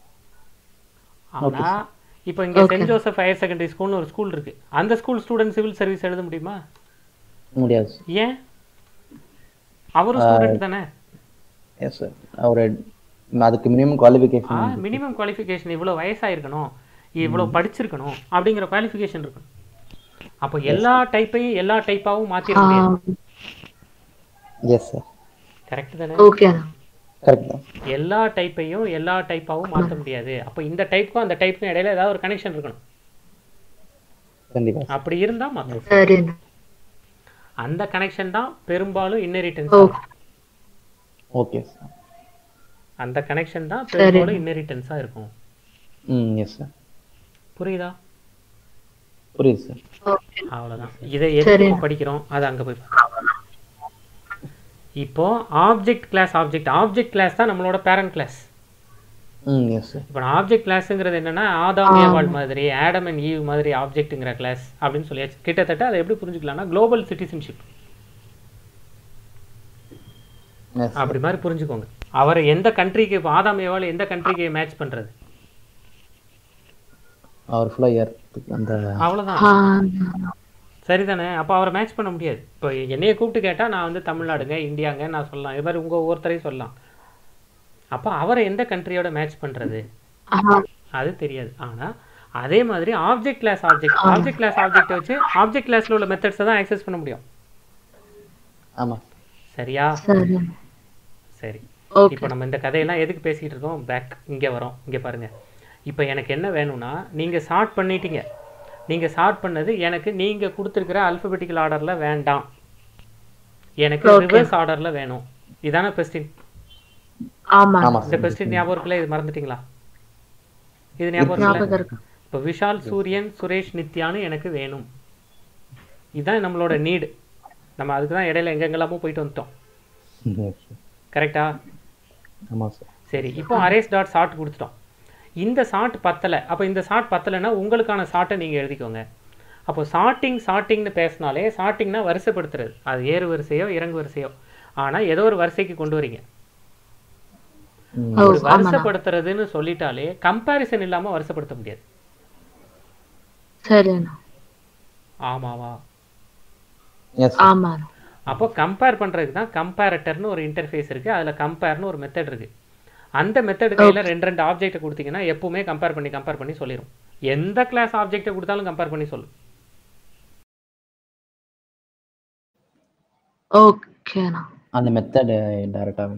ஆனா இப்போ இங்க சென்ட் ஜோசப் ஹையர் செகண்டரி ஸ்கூல்னு ஒரு ஸ்கூல் இருக்கு. அந்த ஸ்கூல் ஸ்டூடெண்ட் சிவில் சர்வீஸ் எழுத முடியுமா? முடியாது. ஏன்? அவரும் ஸ்டூடெண்ட் தானே. Yes sir. அவர் அதுக்கு மினிமம் குவாலிஃபிகேஷன். மினிமம் குவாலிஃபிகேஷன் இவ்வளோ வயசாயிருக்கணும், இவ்வளோ படிச்சிருக்கணும் அப்படிங்கிற குவாலிஃபிகேஷன் இருக்கணும். அப்போ எல்லா டைப்பையும் எல்லா டைப்பாகவும் மாற்றிட முடியாது. Yes sir. கரெக்ட் தானே? ஓகே. கரெக்ட் தான். எல்லா டைப்பையும் எல்லா டைப்பாகவும் மாற்ற முடியாது. அப்போ இந்த டைப்புக்கும் அந்த டைப்புக்கும் இடையில ஏதாவது ஒரு கனெக்ஷன் இருக்கணும். கண்டிப்பா. அப்படி இருந்தா மாற்றணும். சரிண்ணா. அந்த கனெக்ஷன் தான் பெரும்பாலும் இன்னெரிட்டன்ஸ். Okay sir. அந்த கனெக்ஷன் தான் பெரும்பாலும் இன்னெரிட்டன்ஸா இருக்கும். Yes sir. புரியுதா? புரியுது சார். அவ்வளவுதான். இதை எதுக்கு படிக்கிறோம் அது அங்க போய். இப்போ ஆப்ஜெக்ட் கிளாஸ் ஆப்ஜெக்ட் கிளாஸ் தான் நம்மளோட பேரண்ட் கிளாஸ். Yes sir. இப்போ ஆப்ஜெக்ட் கிளாஸ்ங்கிறது என்னன்னா ஆதாம் ஏவாள் மாதிரி, ஆடம் அண்ட் ஈவ் மாதிரி ஆப்ஜெக்ட்ங்கிற கிளாஸ் அப்படின்னு சொல்லியாச்சு. கிட்டத்தட்ட அதை எப்படி புரிஞ்சுக்கலாம்னா குளோபல் சிட்டிசன்ஷிப் அப்படி மாதிரி புரிஞ்சுக்கோங்க. அவரை எந்த கண்ட்ரிக்கு, இப்போ ஆதாம் ஏவாள் எந்த கண்ட்ரிக்கு மேட்ச் பண்றது? அவர் ஃபுல்லா அந்த அவ்வளவுதான். சரிதானே? அப்போ அவரை மேட்ச் பண்ண முடியாது. இப்போ என்னைய கூப்பிட்டு கேட்டா நான் வந்து தமிழ்நாடுங்க இந்தியாங்க நான் சொல்லலாம், இது மாதிரி உங்க ஒவ்வொருத்தரையும் சொல்லலாம். அப்போ அவரை எந்த கண்ட்ரியோட மேட்ச் பண்றது அது தெரியாது. ஆனா அதே மாதிரி ஆப்ஜெக்ட் கிளாஸ் ஆப்ஜெக்ட் வச்சு ஆப்ஜெக்ட் கிளாஸ்ல உள்ள மெத்தட்ஸை தான் ஆக்சஸ் பண்ண முடியும். ஆமா. சரியா? சரி. இப்போ நம்ம இந்த கதையெல்லாம் எதுக்கு பேசிட்டு இருக்கோம்? பேக் இங்க வரோம். இங்க பாருங்க. இப்போ எனக்கு என்ன வேணும்னா, நீங்க சார்ட் பண்ணிட்டீங்க. நீங்க சார்ட் பண்ணது எனக்கு நீங்க கொடுத்துருக்கிற அல்பபெட்டிக்கல் ஆர்டர்ல வேண்டாம், எனக்கு ரிவர்ஸ் ஆர்டர்ல வேணும். இதான கொஸ்டின்? இந்த கொஸ்டின் ஞாபகம் இருக்குல்ல? இது மறந்துட்டீங்களா? இது ஞாபகம் இருக்கு. இப்போ விஷால், சூரியன், சுரேஷ், நித்யான்னு எனக்கு வேணும். இதுதான் நம்மளோட நீடு. நம்ம அதுக்கு தான் இடையில எங்கெங்கெல்லாமோ போயிட்டு வந்துட்டோம். கரெக்டா? சரி. இப்போ அரேஸ் டாட் சார்ட் கொடுத்துட்டோம். இந்த சார்ட் பத்தலை. அப்போ இந்த சார்ட் பத்தலைன்னா உங்களுக்கான சார்ட்டை நீங்கள் எழுதிக்கோங்க. அப்போ சார்ட்டிங்னு பேசினாலே, சார்ட்டிங்னா வரிசைப்படுத்துறது. அது ஏறு வரிசையோ இறங்கு வரிசையோ, ஆனால் ஏதோ ஒரு வரிசைக்கு கொண்டு வரீங்க. வரிசைப்படுத்துறதுன்னு சொல்லிட்டாலே கம்பேரிசன் இல்லாமல் வரிசைப்படுத்த முடியாது. ஆமாவா? அப்போ கம்பேர் பண்ணுறதுக்கு தான் கம்பேரட்டர்னு ஒரு இன்டர்ஃபேஸ் இருக்குது. அதில் கம்பேர்னு ஒரு மெத்தட் இருக்குது. அந்த மெத்தட் கையில் ரெண்டு ஆப்ஜெக்டை கொடுத்தீங்கன்னா எப்பவுமே கம்பேர் பண்ணி சொல்லிடும். எந்த கிளாஸ் ஆப்ஜெக்டை கொடுத்தாலும் கம்பேர் பண்ணி சொல்லும். ஓகேண்ணா. அந்த மெத்தட் டைரக்டாவே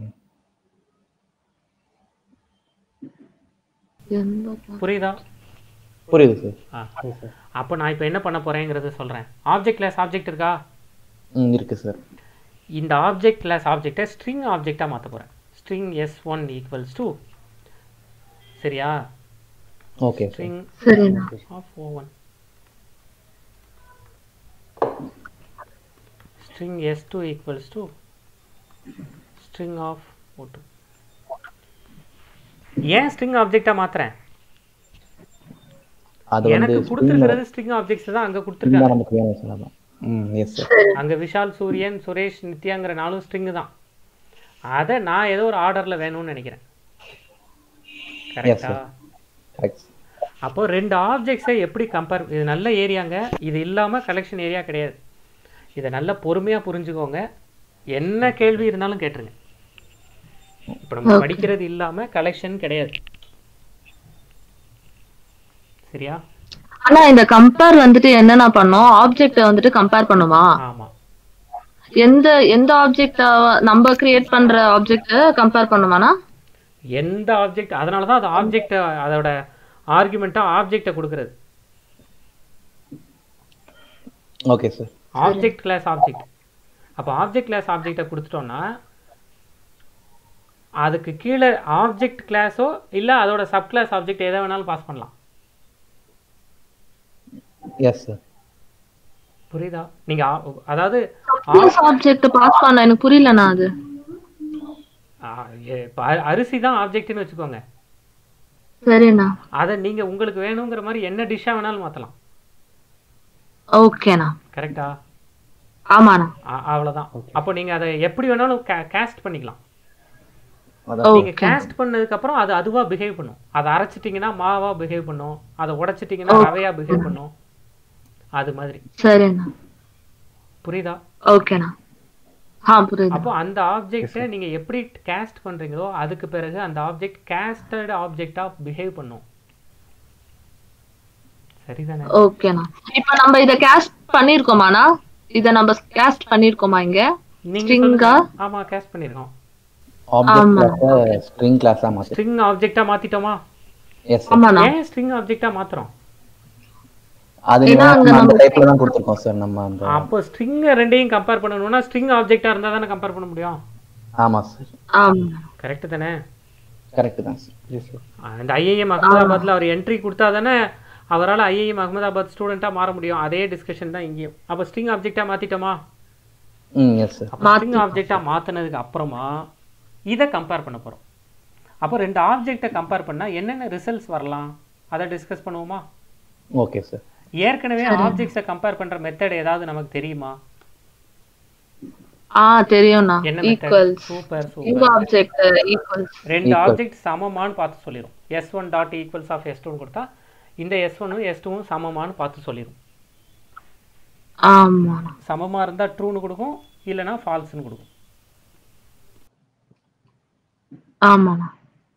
புரியுதா? புரியுது சார். அப்போ நான் இப்போ என்ன பண்ண போறேங்கிறத சொல்றேன். ஆப்ஜெக்ட் கிளாஸ் ஆப்ஜெக்ட் இருக்கா? இருக்கு சார். இந்த ஆப்ஜெக்ட் கிளாஸ் ஆப்ஜெக்டை ஸ்ட்ரிங் ஆப்ஜெக்டா மாற்ற போறேன். string s1 equals to, சரியா? Okay. string of o1, string s2 equals to string of o2. ஏன் ஸ்ட்ரிங் ஆப்ஜெக்டா மாத்துறேன்? எனக்கு கொடுத்திருக்கிறது ஸ்ட்ரிங் ஆப்ஜெக்ட்ஸ் தான் அங்க கொடுத்திருக்காங்க. Yes sir. அங்க விஷால், சூரியன், சுரேஷ், நித்யாங்கிற நாலும் ஸ்ட்ரிங் தான். அதை நான் ஏதோ ஒரு ஆர்டர்ல வேணும்னு நினைக்கிறேன். கரெக்டா? அப்போ ரெண்டு ஆப்ஜெக்ட்ஸை எப்படி கம்பேர்? இது நல்ல ஏரியாங்க. இது இல்லாம கலெக்ஷன் ஏரியா கிடையாது. இதை நல்லா பொறுமையா புரிஞ்சுக்கோங்க. என்ன கேள்வி இருந்தாலும் கேட்டுருங்க. இப்போ நம்ம படிக்கிறது இல்லாம கலெக்ஷன் கிடையாது. சரியா? ஆனா இந்த கம்பேர் வந்துட்டு என்னன்னா பண்ணோம், ஆப்ஜெக்ட் வந்துட்டு கம்பேர் பண்ணுமா? ஆமா. எந்த ஆப்ஜெக்ட் நம்ம கிரியேட் பண்ற ஆப்ஜெக்ட் கம்பேர் பண்ணுமானா? எந்த ஆப்ஜெக்ட், அதனால தான் அது ஆப்ஜெக்ட், அதோட ஆர்குமெண்டா ஆப்ஜெக்ட்டை கொடுக்கிறது. Okay sir. Object class object. அப்போ ஆப்ஜெக்ட் கிளாஸ் ஆப்ஜெக்ட்டை கொடுத்துட்டோம்னா அதுக்கு கீழே ஆப்ஜெக்ட் கிளாஸோ இல்ல அதோட சப் கிளாஸ் ஆப்ஜெக்ட் எதை வேணாலும் பாஸ் பண்ணலாம். Yes sir. புரியுதா? நீங்க அதாவது ஆப்ஜெக்ட் பாஸ் பண்ண எனக்கு புரியலனா. அது அரிசி தான் ஆப்ஜெக்ட்னு வச்சுக்கோங்க. சரிண்ணா. அதை நீங்க உங்களுக்கு வேணுங்கிற மாதிரி என்ன டிஷ்ஷா வேணாலும் மாத்தலாம். ஓகேண்ணா. கரெக்டா? ஆமாண்ணா. அவ்வளவுதான். அப்போ நீங்க அதை எப்படி வேணாலும் கேஸ்ட் பண்ணிக்கலாம். அதான் நீங்க ஓகே. கேஸ்ட் பண்ணதுக்கு அப்புறம் அது அதுவா பிஹேவ் பண்ணும். அதை அரைச்சிட்டீங்கன்னா மாவா பிஹேவ் பண்ணும், அதை உடைச்சிட்டீங்கன்னா ரவையா பிஹேவ் பண்ணும். அது மாதிரி சரிண்ணா. புரியுதா? ஓகேண்ணா. புரியுது. அப்போ அந்த ஆப்ஜெக்ட்டை நீங்க எப்படி கேஸ்ட் பண்றீங்களோ அதுக்கு பிறகு அந்த ஆப்ஜெக்ட் கேஸ்டட் ஆப்ஜெக்டா பிஹேவ் பண்ணும். சரிதானே? ஓகேண்ணா. இப்ப நம்ம இத கேஸ்ட் பண்ணிருக்கோமாண்ணா? இத நம்ம கேஸ்ட் பண்ணிருக்கோமா இங்க? நீங்க ஸ்ட்ரிங்கா? சொல்லுங்க. ஆமா, கேஸ்ட் பண்ணிருக்கோம். ஆப்ஜெக்ட் கிளாஸை ஸ்ட்ரிங் கிளாஸா மாத்தி. ஸ்ட்ரிங் ஆப்ஜெக்ட்டா மாத்திட்டோமா? Yes sir. ஆமாண்ணா. ஏன் ஸ்ட்ரிங் ஆப்ஜெக்ட்டா மாத்துறோம்? அது ஏன்னா அங்க அந்த நம்ம டைப்ல தான் கொடுத்துருக்கோம் சார் நம்ம அந்த. அப்போ ஸ்ட்ரிங் ரெண்டையும் கம்பேர் பண்ணணும்னா ஸ்ட்ரிங் ஆப்ஜெக்ட்டா இருந்தா தானே கம்பேர் பண்ண முடியும். ஆமா சார். ஆமா. கரெக்ட் தானே? கரெக்ட் தான் சார். Yes sir. அந்த ஐஐஎம் அகமதாபாத்ல அவர் என்ட்ரி கொடுத்தா தானே அவரால் ஐஐஎம் அகமதாபாத் ஸ்டூடெண்டா மாற முடியும். அதே டிஸ்கஷன் தான் இங்கேயும். அப்போ ஸ்ட்ரிங் ஆப்ஜெக்ட்டா மாத்திட்டோமா? Yes sir. ஸ்ட்ரிங் ஆப்ஜெக்ட்டா மாத்தினதுக்கு அப்புறமா இதை கம்பேர் பண்ண போறோம். அப்போ ரெண்டு ஆப்ஜெக்ட்டை கம்பேர் பண்ணா என்னென்ன ரிசல்ட்ஸ் வரலாம் அதை டிஸ்கஸ் பண்ணுவோமா? Okay sir. ஏற்கனவே ஆப்ஜெக்ட்ஸை கம்பேர் பண்ற மெத்தட் ஏதாவது நமக்கு தெரியுமா? தெரியும்ண்ணா. என்ன மெத்தட்? Equals. Super new super. Object equals. ரெண்டு ஆப்ஜெக்ட் சமமானு பார்த்து சொல்லிரும். s1 dot equals of s2 கொடுத்தா இந்த s1 s2 சமமானு பார்த்து சொல்லிரும். ஆமா. சமமா இருந்தா ட்ரூன்னு கொடுக்கும், இல்லனா ஃபால்ஸ்னு கொடுக்கும். ஆமாண்ணா.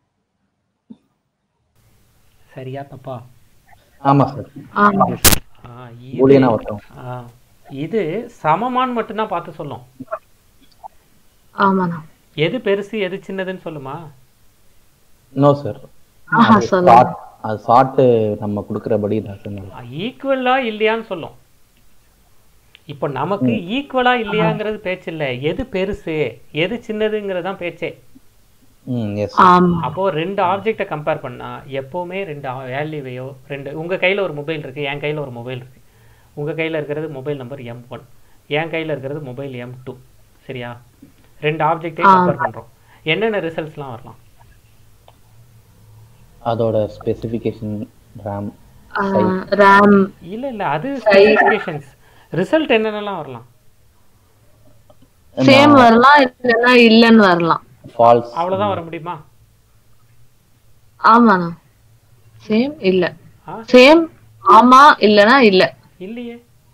சரியா தப்பா? ஆமா சார். ஆமா. பூலியனா வரும். இது சமமான் மட்டும் தான் பார்த்து சொல்லும். ஆமாண்ணா. எது பெருசு எது சின்னதுன்னு சொல்லுமா? No sir. அது சார்ட் நம்ம கொடுக்கிறபடி தான் சார். ஈக்குவலா இல்லையான்னு சொல்லும். இப்போ நமக்கு ஈக்குவலா இல்லையாங்கிறது பேச்சு இல்லை, எது பெருசு எது சின்னதுங்கிறதான் பேச்சே. அப்போ ரெண்டு ஆப்ஜெக்டை கம்பேர் பண்ணா எப்பவுமே ரெண்டு வேல்யூவையோ ரெண்டு, உங்க கையில ஒரு மொபைல் இருக்கு, என் கையில ஒரு மொபைல் இருக்கு. உங்க கையில இருக்கிறது மொபைல் நம்பர் M1, என் கையில இருக்கிறது மொபைல் M2. சரியா? ரெண்டு ஆப்ஜெக்டையும் கம்பேர் பண்றோம். என்னென்ன ரிசல்ட்ஸ்லாம் வரலாம்? அதோட ஸ்பெசிஃபிகேஷன், RAM இல்ல அது ஸ்பெசிஃபிகேஷன்ஸ். ரிசல்ட் என்னென்னலாம் வரலாம்? சேம் வரலாம், இல்லனா இல்லன்னு வரலாம். ஃபால்ஸ். அவ்வளவுதான் வர முடியுமா? ஆமாண்ணா. சேம் இல்ல. சேம் ஆமா இல்லனா இல்ல. இல்லையே.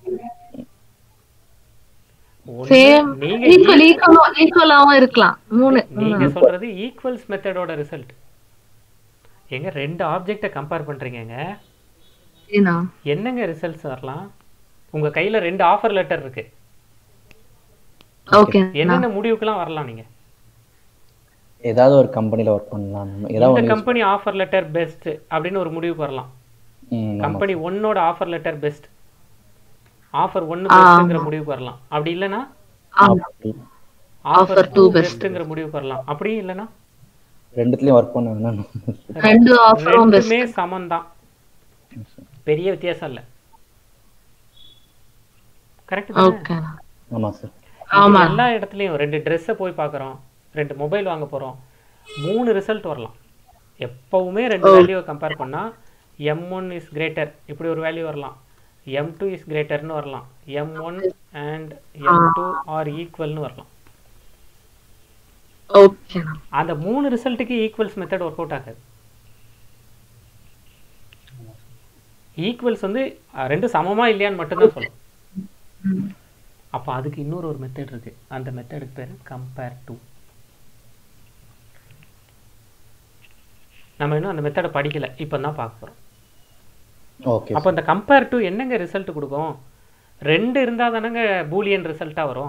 சேம் ஈக்குவலாவும் இருக்கலாம். மூணு. நீங்க சொல்றது ஈக்குவல்ஸ் மெத்தடோட ரிசல்ட். எங்க ரெண்டு ஆப்ஜெக்ட்டை கம்பேர் பண்றீங்கங்க, என்னங்க ரிசல்ட்ஸ் வரலாம்? உங்க கையில ரெண்டு ஆஃபர் லெட்டர் இருக்கு. ஓகே. என்னென்ன முடிவுக்குலாம் வரலாம்? நீங்க ஏதாவது ஒரு கம்பெனில வர்க் பண்ணலாம். இந்த கம்பெனி ஆஃபர் லெட்டர் பெஸ்ட் அப்படின்னு ஒரு முடிவுக்கு வரலாம். கம்பெனி 1ஓட ஆஃபர் லெட்டர் பெஸ்ட், ஆஃபர் 1 பெஸ்ட்ங்கற முடிவுக்கு வரலாம். அப்படி இல்லனா ஆஃபர் 2 பெஸ்ட்ங்கற முடிவுக்கு வரலாம். அப்படி இல்லனா ரெண்டுத்துலயும் வர்க் பண்ணனும்னா ரெண்டு ஆஃபரும் பெஸ்ட் சமம் தான், பெரிய வித்தியாசம் இல்ல. கரெக்ட் தானே? ஓகே. ஆமா சார். ஆமா. எல்லா இடத்துலயும் ரெண்டு Dress போய் பார்க்கறோம், ரெண்டு மொபைல் வாங்க போறோம், மூணு ரிசல்ட் வரலாம். எப்பவுமே ரெண்டு வேல்யூவை கம்பேர் பண்ணா M1 is greater இப்படி ஒரு வேல்யூ வரலாம், M2 is greater ன்னு வரலாம், M1 and M2 are equal ன்னு வரலாம். ஓகே. அந்த மூணு ரிசல்ட்டுக்கு ஈக்குவல்ஸ் மெத்தட் வொர்க் அவுட் ஆகாது. ஈக்குவல்ஸ் வந்து ரெண்டு சமமா இல்லையான்னு மட்டும்தான் சொல்லும். அப்ப அதுக்கு இன்னொரு மெத்தட் இருக்கு. அந்த மெத்தடுக்கு பேரு கம்பேர் டு. நம்ம இன்னும் அந்த மெத்தடை படிக்கல, இப்பதான் பார்க்க போறோம். ஓகே. அப்ப இந்த கம்பேர் டு என்னங்க ரிசல்ட் கொடுக்கும்? ரெண்டு இருந்தா தானங்க பூலியன் ரிசல்ட்டா வரும்.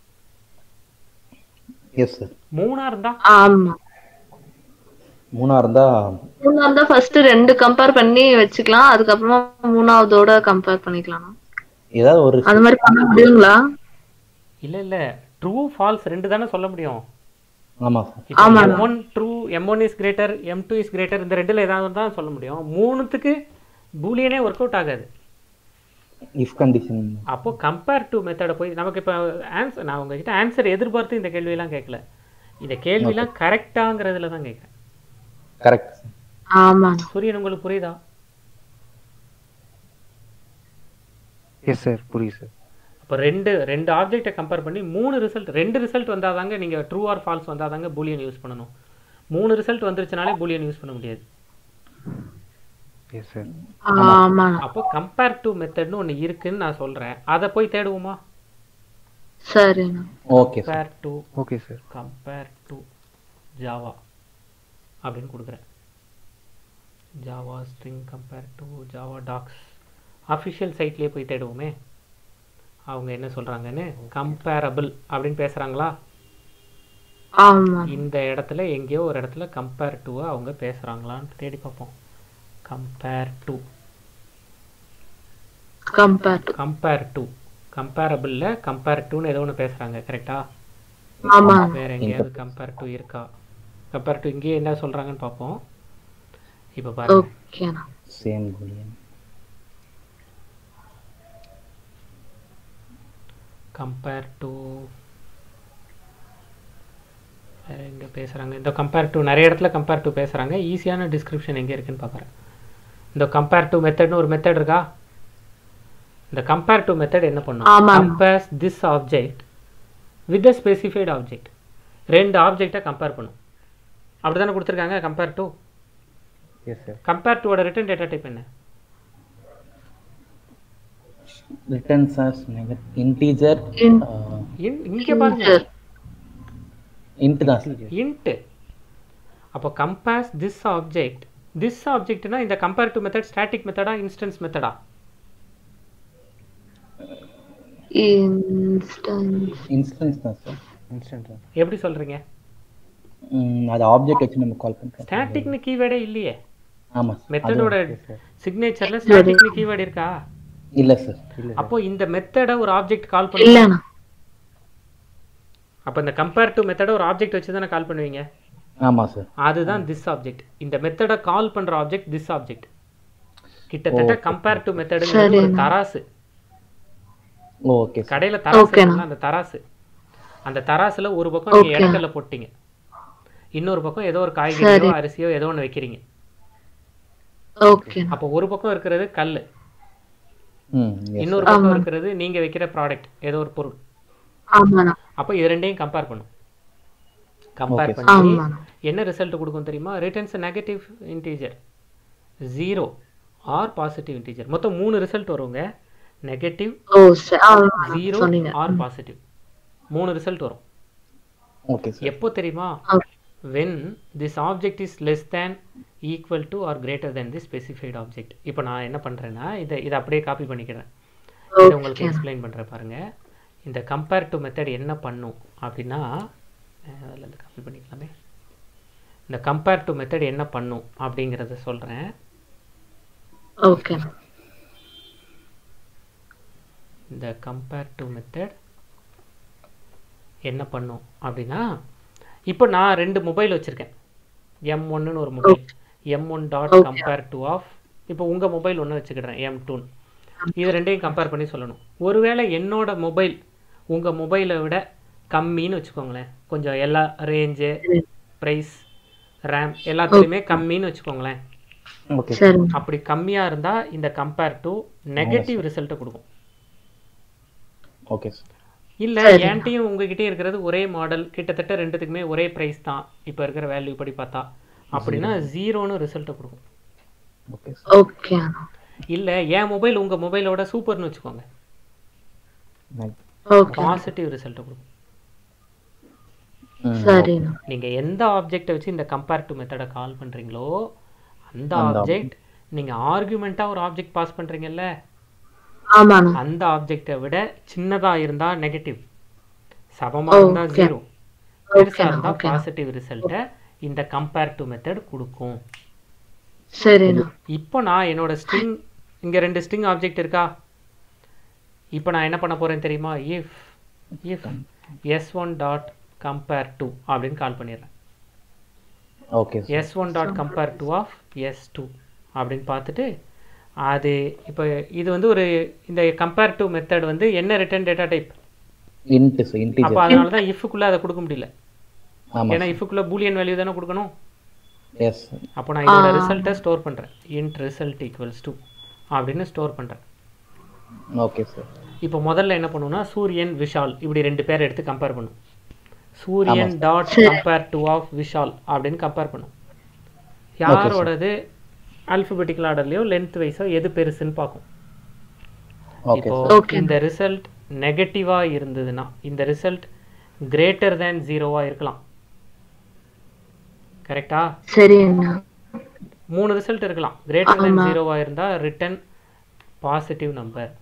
Yes sir. மூணா இருந்தா? ஆமா. மூணா இருந்தா ஃபர்ஸ்ட் ரெண்டு கம்பேர் பண்ணி வெச்சுக்கலாம், அதுக்கு அப்புறமா மூணாவதோட கம்பேர் பண்ணிக்கலாம். ஏதாவது ஒரு அந்த மாதிரி பண்ண முடியுங்களா? இல்ல ட்ரூ ஃபால்ஸ் ரெண்டு தான சொல்ல முடியும். ஆமா sir. M1 true, M1 is greater, M2 is greater, இந்த ரெண்டுல ஏதாவது தான் சொல்ல முடியும். மூணுத்துக்கு பூலியனே வொர்க் அவுட் ஆகாது. If condition. அப்போ கம்பேர் டு மெத்தட போய் நமக்கு இப்ப ஆன்சர், நான் உங்ககிட்ட ஆன்சர் எதிர்பார்த்து இந்த கேள்வி எல்லாம் கேட்கல. இந்த கேள்வி எல்லாம் கரெக்ட்டாங்கறதுல தான் கேக்குறேன். கரெக்ட். ஆமா. சூரியன் உங்களுக்கு புரியுதா? எஸ் சார், புரியுது சார். அப்ப இப்போ ரெண்டு ஆப்ஜெக்ட்டை கம்பேர் பண்ணி 3 ரிசல்ட் 2 ரிசல்ட் வந்தாதாங்க நீங்கள் ட்ரூ ஆர் ஃபால்ஸ் வந்தாதாங்க பூலியன் யூஸ் பண்ணணும். 3 ரிசல்ட் வந்துருச்சுனாலே பூலியன் யூஸ் பண்ண முடியாது. Yes sir. ஆமா. அப்போ கம்பேர் டு மெத்தட்னு ஒன்று இருக்குன்னு நான் சொல்கிறேன், அதை போய் தேடுவோமா? சரிண்ணா. Okay sir. Okay sir. Compare to Java அப்படின்னு கொடுக்குறேன். Java string compare to Java docs. Official சைட்லேயே போய் தேடுவோமே, அவங்க என்ன சொல்கிறாங்கன்னு. கம்பேரபிள் அப்படின்னு பேசுகிறாங்களா? ஆமா. இந்த இடத்துல எங்கேயோ ஒரு இடத்துல கம்பேர் டுவை அவங்க பேசுகிறாங்களான்னு தேடி பார்ப்போம். கம்பேர் டு கம்பேரபிள்ல கம்பேர் டுன்னு ஏதோ ஒன்று பேசுகிறாங்க, கரெக்டா? ஆமா. வேற எங்கேயாவது கம்பேர் டு இருக்கா? கம்பேர் டு இங்கேயே என்ன சொல்கிறாங்கன்னு பார்ப்போம். இப்போ பாருங்க. ஓகேண்ணா. Same Boolean. கம்பேர் டு எங்கே பேசுகிறாங்க? இந்த கம்பேர் டு நிறைய இடத்துல கம்பேர் டு பேசுகிறாங்க. ஈஸியான டிஸ்கிரிப்ஷன் எங்கே இருக்குன்னு பார்க்குறேன். இந்த கம்பேர் டு மெத்தட்னு ஒரு மெத்தட் இருக்கா? இந்த கம்பேர் டு மெத்தட் என்ன பண்ணும்? Compares this object with the specified object. 2 ஆப்ஜெக்டை கம்பேர் பண்ணும். அப்படி தானே கொடுத்துருக்காங்க compare to. Yes sir. Compare டுவோட ரிட்டர்ன் டேட்டா டைப் என்ன? Returns as integer. இங்கே பாருங்க, இன்ட் தான். இன்ட். அப்போ கம்பேர்ஸ் திஸ் ஆப்ஜெக்ட். திஸ் ஆப்ஜெக்ட்னா இந்த கம்பேர் டு மெத்தட் ஸ்டாட்டிக் மெத்தடா இன்ஸ்டன்ஸ் மெத்தடா? இன்ஸ்டன்ஸ் தான் சார். இன்ஸ்டன்ட். எப்படி சொல்றீங்க? அது ஆப்ஜெக்ட் வச்சு நம்ம கால் பண்றோம். ஸ்டாட்டிக்னு கீவேர்டே இல்லையே. ஆமா. மெத்தடோட சிக்னேச்சர்ல ஸ்டாட்டிக்னு கீவேர்ட் இருக்கா? இல்ல சார். அப்போ இந்த மெத்தட ஒரு ஆப்ஜெக்ட் கால் பண்ணுவீங்க. அப்போ இந்த கம்பேர் டு மெத்தட ஒரு ஆப்ஜெக்ட் வச்சு தானே கால் பண்ணுவீங்க. ஆமா சார். அதுதான் திஸ் ஆப்ஜெக்ட். இந்த மெத்தட கால் பண்ற ஆப்ஜெக்ட் திஸ் ஆப்ஜெக்ட். கிட்டத்தட்ட கம்பேர் டு மெத்தட்ங்கிறது ஒரு தராசு. ஓகே. கடையில தராசு இருக்குல்ல, அந்த தராசு. அந்த தராசுல ஒரு பக்கம் நீங்க எடக்கல்ல போட்டீங்க, இன்னொரு பக்கம் ஏதோ ஒரு காய்கறியோ அரிசியோ ஏதோ ஒன்று வைக்கிறீங்க. அப்போ ஒரு பக்கம் இருக்கிறது கல்லு, இன்னொரு பக்கம் இருக்கிறது நீங்க வைக்கிற ப்ராடக்ட் ஏதோ ஒரு பொருள். அப்போ இது ரெண்டையும் கம்பேர் பண்ணும். கம்பேர் பண்ணி என்ன ரிசல்ட் கொடுக்கும் தெரியுமா? Returns negative integer, 0 or positive integer. மொத்தம் 3 ரிசல்ட் வருங்க. Negative, 0 or positive. 3 ரிசல்ட் வரும். எப்போ தெரியுமா? when this object is less than equal to or greater than the specified object. இப்போ நான் என்ன பண்றேன்னா இதை அப்படியே காப்பி பண்ணிக்கிறேன். இதை உங்களுக்கு எக்ஸ்பிளைன் பண்றேன் பாருங்க. இந்த கம்பேர் டு மெத்தட் என்ன பண்ணும் அப்படின்னா, அதில் இருந்து காப்பி பண்ணிக்கலாமே. இந்த கம்பேர் டு மெத்தட் என்ன பண்ணும் அப்படிங்கிறத சொல்றேன். ஓகே. இந்த கம்பேர் டு மெத்தட் என்ன பண்ணும் அப்படின்னா, இப்போ நான் 2 மொபைல் வச்சுருக்கேன். M1ன்னு ஒரு mobile, M1 dot compare to of. இப்போ உங்கள் மொபைல் ஒன்று வச்சுக்கிடுறேன், M2. இது ரெண்டையும் கம்பேர் பண்ணி சொல்லணும். ஒருவேளை என்னோட மொபைல் உங்கள் மொபைலை விட கம்மின்னு வச்சுக்கோங்களேன், கொஞ்சம் எல்லா ரேஞ்சு, ப்ரைஸ், ரேம் எல்லாத்துலேயுமே கம்மின்னு வச்சுக்கோங்களேன். அப்படி கம்மியாக இருந்தால் இந்த கம்பேர் டு நெகட்டிவ் ரிசல்ட்டை கொடுக்கும். ஓகே. இல்லை என்கிட்டையும் உங்ககிட்டயும் இருக்கிறது ஒரே மாடல், கிட்டத்தட்ட ரெண்டுத்துக்குமே ஒரே ப்ரைஸ் தான் இப்போ இருக்கிற வேல்யூ படி பார்த்தா, அப்படின்னா 0ன்னு ரிசல்ட்டை கொடுக்கும். ஓகே. இல்லை என் மொபைல் உங்கள் மொபைலோட சூப்பர்னு வச்சுக்கோங்க, பாசிட்டிவ் ரிசல்ட்டை கொடுக்கும். நீங்கள் எந்த ஆப்ஜெக்டை வச்சு இந்த கம்பேர் டு மெத்தடை கால் பண்ணுறீங்களோ அந்த ஆப்ஜெக்ட், நீங்கள் ஆர்குமெண்ட்டாக ஒரு ஆப்ஜெக்ட் பாஸ் பண்ணுறீங்கல்ல, அந்த ஆப்ஜெக்டை விட சின்னதா இருந்தா நெகட்டிவ், சமமா இருந்தா 0, பெருசா இருந்தா பாசிட்டிவ் ரிசல்ட்டை இந்த கம்பேர் டு மெத்தட் கொடுக்கும். இப்போ நான் என்னோட ஸ்ட்ரிங், இங்க 2 ஸ்ட்ரிங் ஆப்ஜெக்ட் இருக்கா. இப்போ நான் என்ன பண்ண போறேன் தெரியுமா? If s1 dot compare to அப்படின்னு கால் பண்ணிடுறேன். Okay. s1 dot compare to of s2 அப்படின்னு பார்த்துட்டு, அது இப்போ இது வந்து ஒரு இந்த கம்பேர் டு மெத்தட் வந்து என்ன ரிட்டர்ன் டேட்டா டைப்? இன்டிஜர். அப்போ அதனால தான் இஃப்க்குள்ள அதை கொடுக்க முடியல. ஏன்னா இஃப்க்குள்ள பூலியன் வேல்யூ தானே கொடுக்கணும். எஸ். அப்போ நான் இதோட ரிசல்ட்டை ஸ்டோர் பண்றேன். int result equals to அப்படின்னு ஸ்டோர் பண்றேன். Okay sir. இப்போ முதல்ல என்ன பண்ணுவோம்னா சூரியன் விஷால் இப்படி ரெண்டு பேரை எடுத்து கம்பேர் பண்ணும். Suriyan dot compare to of Vishal அப்படின்னு கம்பேர் பண்ணும். யாரோடது ஆல்ஃபபெட்டிக்கல் ஆர்டர்லையோ லென்த் வைஸோ எது பெருசுன்னு பார்க்கும். இப்போ இந்த ரிசல்ட் நெகட்டிவாக இருந்ததுன்னா இந்த ரிசல்ட் கிரேட்டர் தேன் 0 இருக்கலாம். கரெக்டா? சரி. 3 ரிசல்ட் இருக்கலாம். கிரேட்டர் தேன் 0 இருந்தால் return positive number.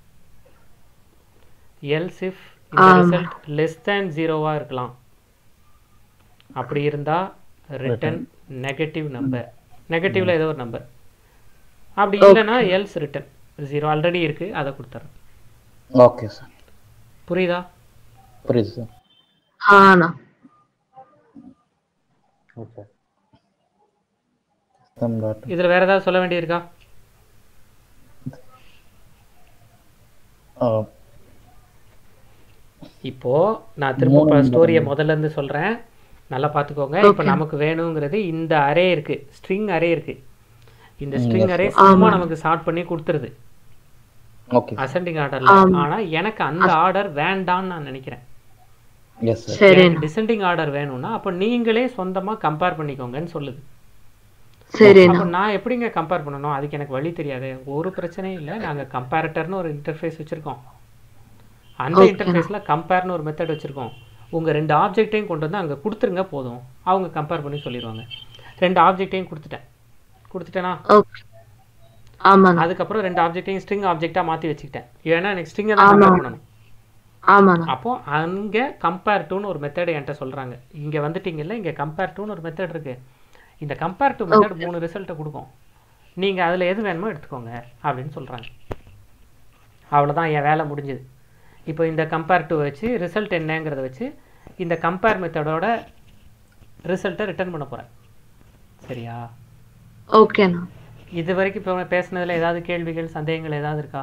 Else if இந்த ரிசல்ட் லெஸ் தேன் 0 இருக்கலாம். அப்படி இருந்தால் ரிட்டன் நெகட்டிவ் நம்பர். நெகட்டிவ்ல ஏதோ ஒரு நம்பர். அப்படி இல்லைன்னா எல்ஸ் ரிட்டன் 0 ஆல்ரெடி இருக்கு, அதை கொடுத்துறேன். Okay sir. புரியுதா? புரியுது சார். ஆனா ஓகே. இதுல வேற ஏதாவது சொல்ல வேண்டியிருக்கா? இப்போ நான் திரும்ப ஸ்டோரியை முதல்ல இருந்து சொல்றேன், நல்லா பார்த்துக்கோங்க. இப்போ நமக்கு வேணுங்கிறது இந்த அரே இருக்கு, ஸ்ட்ரிங் அரே இருக்கு. இந்த ஸ்ட்ரிங் அரே சும்மா நமக்கு சார்ட் பண்ணி கொடுத்துருது அசெண்டிங் ஆர்டர்ல. ஆனா எனக்கு அந்த ஆர்டர் வேண்டாம்னு நான் நினைக்கிறேன். டிசெண்டிங் ஆர்டர் வேணும்னா அப்ப நீங்களே சொந்தமா கம்பேர் பண்ணிக்கோங்கன்னு சொல்லுது. அப்ப நான் எப்படிங்க கம்பேர் பண்ணணும்? அதுக்கு எனக்கு வழி தெரியாது. ஒரு பிரச்சனையும் இல்லை. நாங்க கம்பேரட்டர்னு ஒரு இன்டர்ஃபேஸ் வச்சிருக்கோம். அந்த இன்டர்ஃபேஸ்ல கம்பேர்னு ஒரு மெத்தட் வச்சிருக்கோம். உங்க 2 ஆப்ஜெக்டையும் கொண்டு வந்து அங்க கொடுத்துருங்க, போதும். அவங்க கம்பேர் பண்ணி சொல்லிடுவாங்க. 2 ஆப்ஜெக்டையும் கொடுத்துட்டேனா? அதுக்கப்புறம் 2 ஆப்ஜெக்டையும் ஸ்ட்ரிங் ஆப்ஜெக்டா மாத்தி வச்சுக்கிட்டேன். ஏன்னா எனக்கு ஸ்ட்ரிங்கை தான் கம்பேர் பண்ணணும். அப்போ அங்க கம்பேர் டுன்னு ஒரு மெத்தட் என்கிட்ட சொல்றாங்க. இங்க வந்துட்டீங்கல்ல, இங்க கம்பேர் டுன்னு ஒரு மெத்தட் இருக்கு. இந்த கம்பேர் டு மெத்தட் 3 ரிசல்ட்டை கொடுக்கும். நீங்க அதுல எது வேணுமோ எடுத்துக்கோங்க அப்படின்னு சொல்றாங்க. அவ்வளவுதான், என் வேலை முடிஞ்சது. இப்போ இந்த கம்பேர் டு வச்சு ரிசல்ட் என்னங்கிறத வச்சு இந்த கம்பேர் மெத்தடோட ரிசல்ட்டை ரிட்டர்ன் பண்ண போறேன். சரியா? ஓகேண்ணா. இது வரைக்கும் இப்போ பேசுனதுல ஏதாவது கேள்விகள் சந்தேகங்கள் ஏதாவது இருக்கா?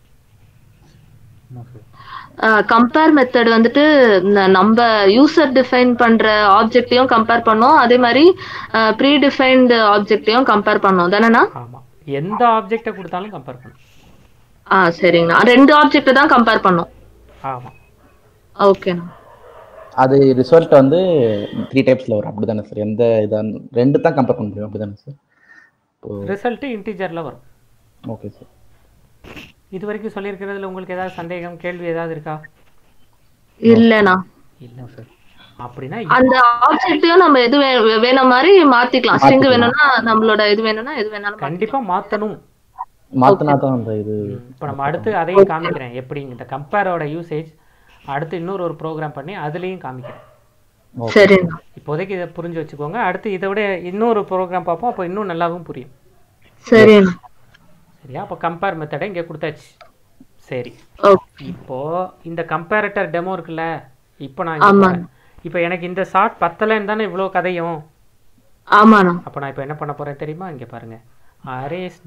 கம்பேர் மெத்தட் வந்துட்டு நம்ம யூசர் டிஃபைன் பண்ற ஆப்ஜெக்ட்டையும் கம்பேர் பண்ணோம், அதே மாதிரி ப்ரீ டிஃபைன்டு ஆப்ஜெக்ட்டையும் கம்பேர் பண்ணோம் தானேண்ணா? ஆமா, எந்த ஆப்ஜெக்ட்டை கொடுத்தாலும் கம்பேர் பண்ணும். சரிங்கண்ணா. 2 ஆப்ஜெக்ட் தான் கம்பேர் பண்ணோம். ஆமா. ஓகேண்ணா. அது ரிசல்ட் வந்து 3 டைப்ஸ்ல வரும், அப்படிதானே சார்? எந்த இதான் 2 தான் கம்பேர் பண்ண முடியும், அப்படிதானே சார்? ரிசல்ட் இன்டிஜர்ல வரும். Okay sir. இது வரைக்கும் சொல்லியிருக்கிறதுல உங்களுக்கு ஏதாவது சந்தேகம் கேள்வி ஏதாவது இருக்கா? இல்லண்ணா. இல்ல சார். அப்படின்னா அந்த ஆப்ஜெக்ட்டையும் நம்ம எது வேண மாதிரி மாத்திக்கலாம். ஸ்ட்ரிங் வேணும்னா நம்மளோட இது வேணும்னா எது வேணாலும் கண்டிப்பா மாத்தணும். மாத்தினா தான் அந்த இது. இப்போ நம்ம அடுத்து அதையும் காமிக்கிறேன் எப்படி இந்த கம்பேரோட யூசேஜ் அடுத்து இன்னொரு ப்ரோக்ராம் பண்ணி அதுலயும் காமிக்கிறேன். சரி. இப்போதைக்கு இதை புரிஞ்சு வச்சுக்கோங்க. அடுத்து இதை விட இன்னொரு ப்ரோக்ராம் பார்ப்போம், அப்போ இன்னும் நல்லாவும் புரியும். சரி. சரியா? அப்போ கம்பேர் மெத்தடை இங்கே கொடுத்தாச்சு. சரி, இப்போ இந்த கம்பேரட்டர் டெமோ இருக்குல்ல, இப்போ நான் இப்போ எனக்கு இந்த ஷார்ட் பத்தலைன்னு தானே இவ்வளோ கதையும். அப்போ நான் இப்போ என்ன பண்ண போறேன் தெரியுமா? இங்கே பாருங்க, அரேஸ்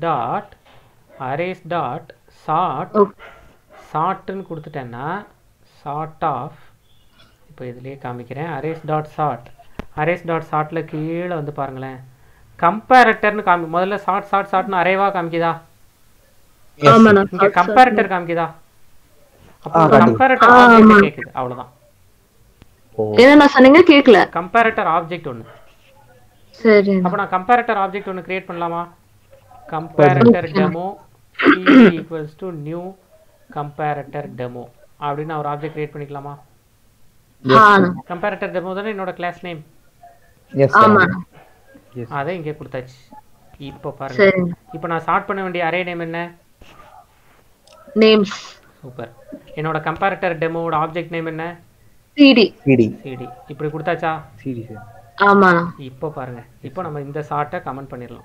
டாட் ஷார்ட்னு கொடுத்துட்டேன்னா ஷார்ட் ஆஃப், இப்போ இதுலேயே காமிக்கிறேன். அரேஸ் டாட் ஷார்ட்டில் கீழே வந்து பாருங்களேன், கம்பேரட்டர்னு முதல்ல ஷார்ட்னு அரேவா காமிக்குதா? இங்க கம்பேரட்டர் காமிக்குதா? அப்போ கம்பேரட்டர் ஆப்ஜெக்ட் கேக்குது, அவ்வளவுதான். என்ன சொன்னீங்க? கேக்கல. கம்பேரட்டர் ஆப்ஜெக்ட் ஒன்னு. சரி. அப்ப நான் கம்பேரட்டர் ஆப்ஜெக்ட் ஒன்னு கிரியேட் பண்ணலாமா? Comparator demo equals to new comparator demo அப்படின்னு ஒரு ஆப்ஜெக்ட் கிரியேட் பண்ணிக்கலாமா? கம்பேரட்டர் டெமோ தானே என்னோட கிளாஸ் நேம். அதை இங்கே கொடுத்தாச்சு. இப்போ பாருங்க, இப்போ நான் ஸ்டார்ட் பண்ண வேண்டிய அரே நேம் என்ன? நேம்ஸ். சூப்பர். என்னோட கம்பேரட்டர் டெமோவோட ஆப்ஜெக்ட் நேம் என்ன? சிடி. இப்படி கொடுத்தாச்சா? CD sir. ஆமா. இப்போ பாருங்க, இப்போ நம்ம இந்த ஷார்ட்டை கமெண்ட் பண்ணிடலாம்.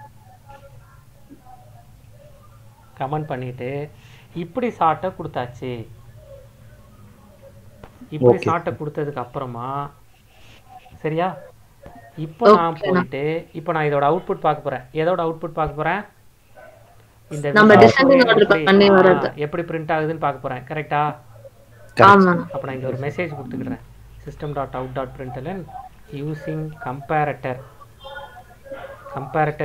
கமெண்ட் பண்ணிட்டு இப்படி ஷார்ட்டை கொடுத்தாச்சு. இப்படி ஷார்ட்டை கொடுத்ததுக்கு அப்புறமா சரியா, இப்போ நான் போயிட்டு இப்போ நான் இதோட அவுட்புட் பார்க்க போறேன். எதோட அவுட்புட் பார்க்க போறேன்? இந்த எப்படி பிரிண்ட் ஆகுதுன்னு பார்க்க போறேன். கரெக்டா? அப்ப நான் இங்க ஒரு மெசேஜ் கொடுத்துக்கிறேன், system.out.println using comparator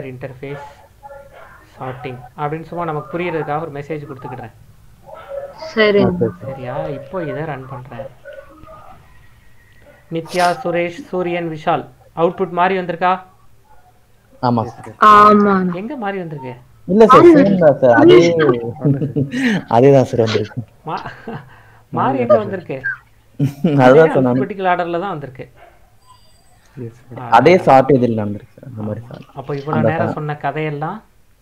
interface sorting அப்படின்னு சும்மா நமக்கு புரியறதுக்காக ஒரு மெசேஜ் கொடுத்துக்கிறேன். சரி சரியா? இப்போ இதை ரன் பண்றேன். நித்யா, சுரேஷ், சூரியன், விஷால் அவுட்புட் மாறி வந்திருக்கா? ஆமா ஆமா எங்க மாறி வந்திருக்கு? இல்ல சார் சேம் தான் சார் அதே அதேதான் சார் வந்திருக்கு. மாறி எங்க வந்திருக்கு? அதுதான் சார் அல்பபெட்டிக்கல் ஆர்டர்ல தான் வந்திருக்கு. அதே சார்ட் இதில் வந்திருக்கு சார் அந்த மாதிரி சார். அப்போ இவ்வளவு நேரம் சொன்ன கதையெல்லாம்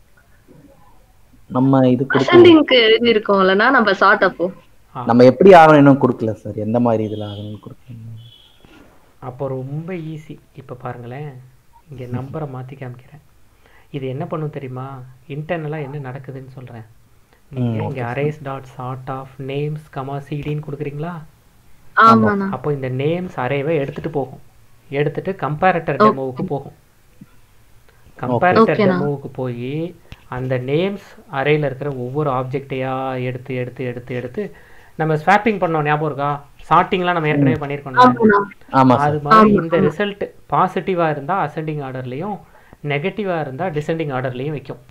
நம்ம இது அசெண்டிங்க்கு எழுதி இருக்கோம்லனா நம்ம சார்ட் அப்போ நம்ம எப்படி ஆகணும் கொடுக்கல சார், எந்த மாதிரி இதுல ஆகணும் கொடுக்கணும். அப்போ ரொம்ப ஈஸி. இப்போ பாருங்களேன், இங்கே நம்பரை மாற்றி காமிக்கிறேன். இது என்ன பண்ணும் தெரியுமா? இன்டர்னலாக என்ன நடக்குதுன்னு சொல்கிறேன். நீங்கள் இங்கே arrays dot sort of names comma சிடின்னு கொடுக்குறீங்களா? அப்போ இந்த நேம்ஸ் அரேவை எடுத்துகிட்டு போகும். எடுத்துட்டு கம்பேரட்டர் டெமோவுக்கு போகும். கம்பேரட்டர் டெமோவுக்கு போய் அந்த நேம்ஸ் அரேயில் இருக்கிற ஒவ்வொரு ஆப்ஜெக்டையாக எடுத்து எடுத்து எடுத்து எடுத்து நம்ம ஸ்வாப்பிங் பண்ணோம், ஞாபகம் இருக்கா? சார்ட்டிங்லாம் நம்ம ஏற்கனவே பண்ணியிருக்கோம். அது மாதிரி இந்த ரிசல்ட் பாசிட்டிவாக இருந்தால் அசெண்டிங் ஆர்டர்லையும், நெகட்டிவாக இருந்தால் டிசெண்டிங் ஆர்டர்லையும் வைக்கும்.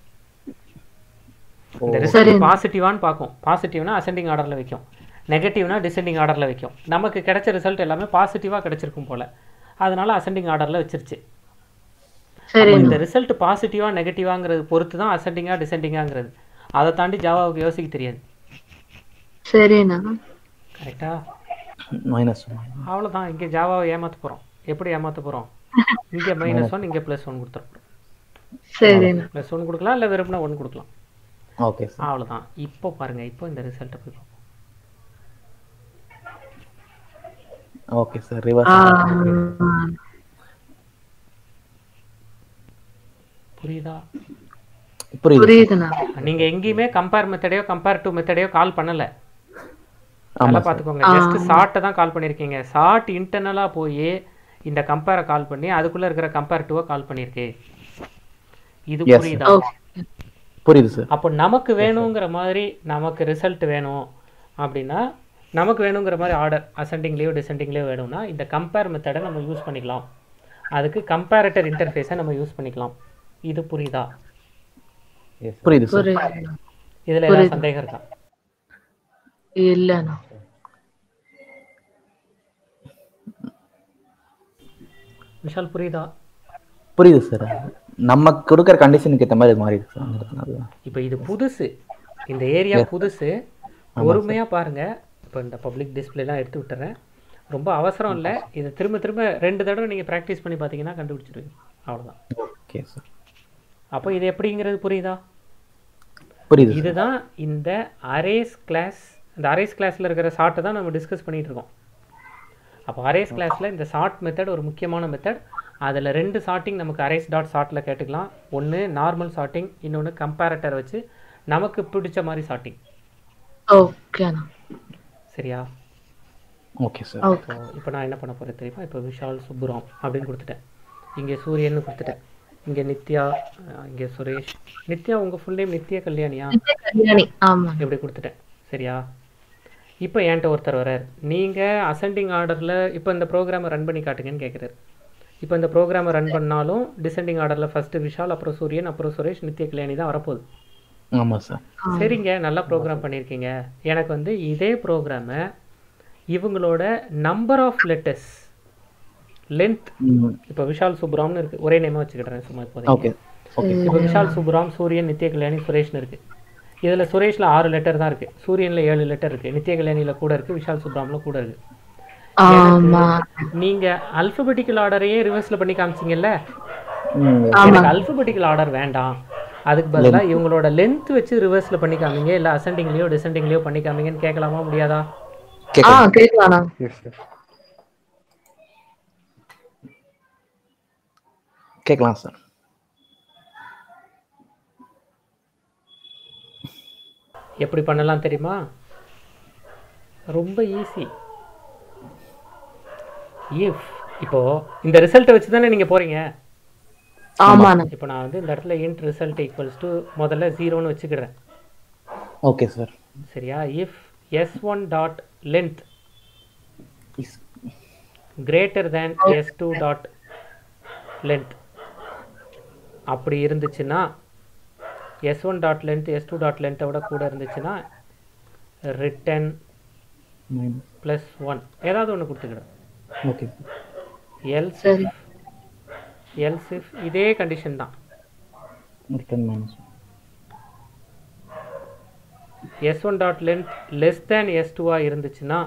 இந்த ரிசல்ட் பாசிட்டிவான்னு பார்க்கும். பாசிட்டிவ்னா அசெண்டிங் ஆர்டரில் வைக்கும், நெகட்டிவ்னா டிசெண்டிங் ஆர்டரில் வைக்கும். நமக்கு கிடைச்ச ரிசல்ட் எல்லாமே பாசிட்டிவாக கிடைச்சிருக்கும் போல், அதனால அசெண்டிங் ஆர்டரில் வச்சிருச்சு. இந்த ரிசல்ட் பாசிட்டிவா நெகட்டிவாங்கிறது பொறுத்து தான் அசெண்டிங்கா டிசெண்டிங்காங்கிறது. அதை தாண்டி ஜாவாவுக்கு யோசிக்க தெரியாது. சரிண்ணா, கரெக்டா? அவ்வளோதான். இங்கே ஜாவாவை ஏமாத்த போகிறோம். எப்படி ஏமாத்த போகிறோம்? இங்கே -1 இங்கே +1 கொடுத்துருப்போம். சரி, +1 கொடுக்கலாம், இல்லை வெறும்னா 1 கொடுக்கலாம். ஓகே, அவ்வளோதான். இப்போ பாருங்க, இப்போ இந்த ரிசல்ட்டை போய் பார்ப்போம். ஓகே சார், ரிவர்ஸ் புரியுதா? புரியுதுண்ணா. நீங்க எங்கேயுமே கம்பேர் மெத்தடையோ கம்பேரிட்டிவ் மெத்தடையோ கால் பண்ணல. நல்லா பார்த்துக்கோங்க. ஜஸ்ட் சார்ட்டை தான் கால் பண்ணியிருக்கீங்க. சார்ட் இன்டர்னலா போய் இந்த கம்பேரை கால் பண்ணி அதுக்குள்ள இருக்கிற கம்பேரிட்டிவா கால் பண்ணியிருக்கு. இது புரியுதா? புரியுது சார். அப்போ நமக்கு வேணுங்கிற மாதிரி, நமக்கு ரிசல்ட் வேணும் அப்படின்னா, நமக்கு வேணுங்கிற மாதிரி ஆர்டர் அசெண்டிங்லேயோ டிசெண்டிங்லேயோ வேணும்னா இந்த கம்பேர் மெத்தடை நம்ம யூஸ் பண்ணிக்கலாம். அதுக்கு கம்பேரட்டர் இன்டர்ஃபேஸை நம்ம யூஸ் பண்ணிக்கலாம். இது புரியுதா? புரியுது சார். இதுல ஏதாவது சந்தேகம் இருக்கா? இல்லண்ணா. விஷால் புரியுதா? புரியுது சார். நம்ம கொடுக்குற கண்டிஷனுக்கு ஏற்ற மாதிரி மாறி இருக்கு சார். இப்போ இது புதுசு, இந்த ஏரியா புதுசு. பொறுமையா பாருங்க. இப்போ இந்த பப்ளிக் டிஸ்பிளேலாம் எடுத்து விட்டுறேன். ரொம்ப அவசரம் இல்லை. இதை திரும்ப திரும்ப 2 தடவை நீங்கள் ப்ராக்டிஸ் பண்ணி பார்த்தீங்கன்னா கண்டுபிடிச்சிருவீங்க. அவ்வளோதான். Okay sir. அப்போ இது எப்படிங்கிறது புரியுதா? புரியுது. இதுதான் இந்த அரேஸ் கிளாஸ். இந்த அரேஸ் கிளாஸில் இருக்கிற சார்ட்டை தான் நம்ம டிஸ்கஸ் பண்ணிகிட்டு இருக்கோம். அப்போ அரேஸ் கிளாஸில் இந்த சார்ட் மெத்தட் ஒரு முக்கியமான மெத்தட். அதில் 2 சார்ட்டிங் நமக்கு அரேஸ் டாட் சார்ட்டில் கேட்டுக்கலாம். ஒன்று நார்மல் சார்ட்டிங், இன்னொன்று கம்பேரட்டர் வச்சு நமக்கு பிடிச்ச மாதிரி சார்ட்டிங். ஓகேண்ணா. சரியா? Okay sir. இப்போ நான் என்ன பண்ண போகிறேன் தெரியுமா? இப்போ விஷால் சுப்புராம் அப்படின்னு கொடுத்துட்டேன். இங்கே சூரியன் கொடுத்துட்டேன். இங்கே நித்யா, இங்கே சுரேஷ். நித்யா உங்கள் ஃபுல் நேம் நித்யா கல்யாணியா? எப்படி கொடுத்துட்டேன். சரியா? இப்போ என்கிட்ட ஒருத்தர் வர்றார். நீங்கள் அசெண்டிங் ஆர்டரில் இப்போ இந்த ப்ரோக்ராமை ரன் பண்ணி காட்டுங்கன்னு கேட்குறாரு. இப்போ இந்த ப்ரோக்ராமை ரன் பண்ணாலும் டிசெண்டிங் ஆர்டரில் ஃபஸ்ட்டு விஷால், அப்புறம் சூரியன், அப்புறம் சுரேஷ், நித்யா கல்யாணி தான் வரப்போகுது. ஆமாம் சார். சரிங்க, நல்லா ப்ரோக்ராம் பண்ணியிருக்கீங்க. எனக்கு வந்து இதே ப்ரோக்ராமை இவங்களோட நம்பர் ஆஃப் லெட்டர்ஸ் லென்த், இப்போ விஷால் சுப்ராம்னு இருக்கு, ஒரே நேமாக வச்சுக்கிட்டேன் சும்மா இப்போதைக்கு. இப்போ விஷால் சுப்ராம், சூரியன், நித்ய கல்யாணி, சுரேஷ்னு இருக்கு. இதில் சுரேஷில் 6 லெட்டர் தான் இருக்குது, சூரியனில் 7 லெட்டர் இருக்குது, நித்ய கல்யாணியில் கூட இருக்குது, விஷால் சுப்ராமில் கூட இருக்குது. நீங்கள் அல்ஃபபெட்டிக்கல் ஆர்டரையே ரிவர்ஸில் பண்ணி காமிச்சிங்கல்ல, எனக்கு அல்ஃபபெட்டிக்கல் ஆர்டர் வேண்டாம், அதுக்கு பதிலாக இவங்களோட லென்த் வச்சு ரிவர்ஸில் பண்ணி காமிங்க, இல்லை அசெண்டிங்லேயோ டிசெண்டிங்லேயோ பண்ணி காமிங்கன்னு கேட்கலாமா, முடியாதா? கேட்கலாம் சார். எப்படி பண்ணலாம் தெரியுமா? ரொம்ப ஈஸி. இஃப் இப்போ இந்த ரிசல்ட்டை வச்சு தானே நீங்கள் போகிறீங்க. இப்போ நான் வந்து இந்த இடத்துல int result equals to முதல்ல 0ன்னு வச்சுக்கிறேன். Okay sir. சரியா? if s1 dot length is greater than s2 dot length அப்படி இருந்துச்சுன்னா, s1 dot length s2 dot length விட கூட இருந்துச்சுன்னா ரிட்டன் ப்ளஸ் 1 ஏதாவது ஒன்று கொடுத்துக்கிடும். ஓகே. எல்ஸ் இஃப் இதே கண்டிஷன் தான். Return minus s1 dot length less than s2 இருந்துச்சுன்னா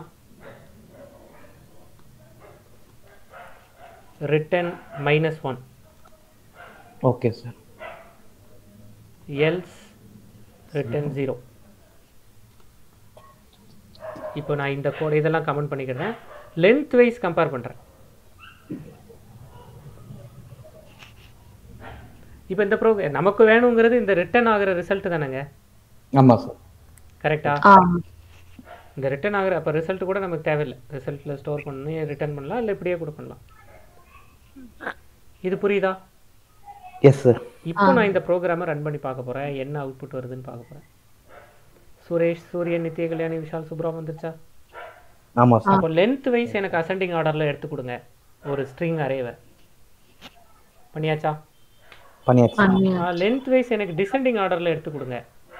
return -1. Okay sir. Else return 0. இப்போ நான் இந்த கோட் இதெல்லாம் கமெண்ட் பண்ணிக்கிறேன். லென்த் வைஸ் கம்பேர் பண்ணுறேன். இப்போ இந்த நமக்கு வேணுங்கிறது இந்த ரிட்டர்ன் ஆகிற ரிசல்ட் தானேங்க. ஆமாம் சார். கரெக்டா? இந்த ரிட்டர்ன் ஆகிற அப்போ ரிசல்ட் கூட நமக்கு தேவையில்லை. ரிசல்ட்டில் ஸ்டோர் பண்ணி ரிட்டர்ன் பண்ணலாம், இல்லை இப்படியே கூட பண்ணலாம். இது புரியுதா? Yes sir. இப்போ நான் இந்த ப்ரோக்ராமை ரன் பண்ணி பார்க்க போகிறேன், என்ன அவுட்புட் வருதுன்னு பார்க்க போகிறேன். சுரேஷ், சூரியன், நித்ய கல்யாணி, விஷால், சுப்ரா வந்துருச்சா? ஆமாம் சார். அப்போ லென்த் வைஸ் எனக்கு அசெண்டிங் ஆர்டரில் எடுத்து கொடுங்க ஒரு ஸ்ட்ரிங் அரேவை. பண்ணியாச்சா? பண்ணியாச்சு. லென்த் வைஸ் எனக்கு டிசெண்டிங் ஆர்டரில் எடுத்து கொடுங்க.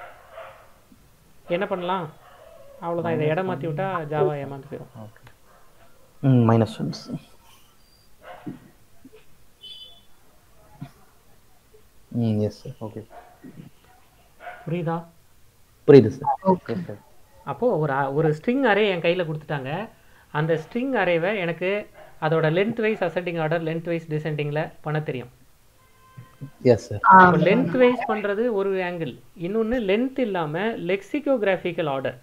என்ன பண்ணலாம்? அவ்வளோதான். இதை இடம் மாற்றி விட்டா ஜாவா ஏமாந்து போயிடும். -1. Yes sir. ஓகே. புரியுதா? புரியுது சார். Okay sir. அப்போது ஒரு ஸ்ட்ரிங் அரே என் கையில் கொடுத்துட்டாங்க. அந்த ஸ்ட்ரிங் அரேவை எனக்கு அதோட length wise ascending order, length wise டிசெண்டிங்கில் பண்ண தெரியும். Yes sir. இப்போ லென்த் வைஸ் பண்ணுறது ஒரு ஆங்கிள். இன்னொன்று லென்த் இல்லாமல் லெக்சிகோகிராஃபிக்கல் ஆர்டர்,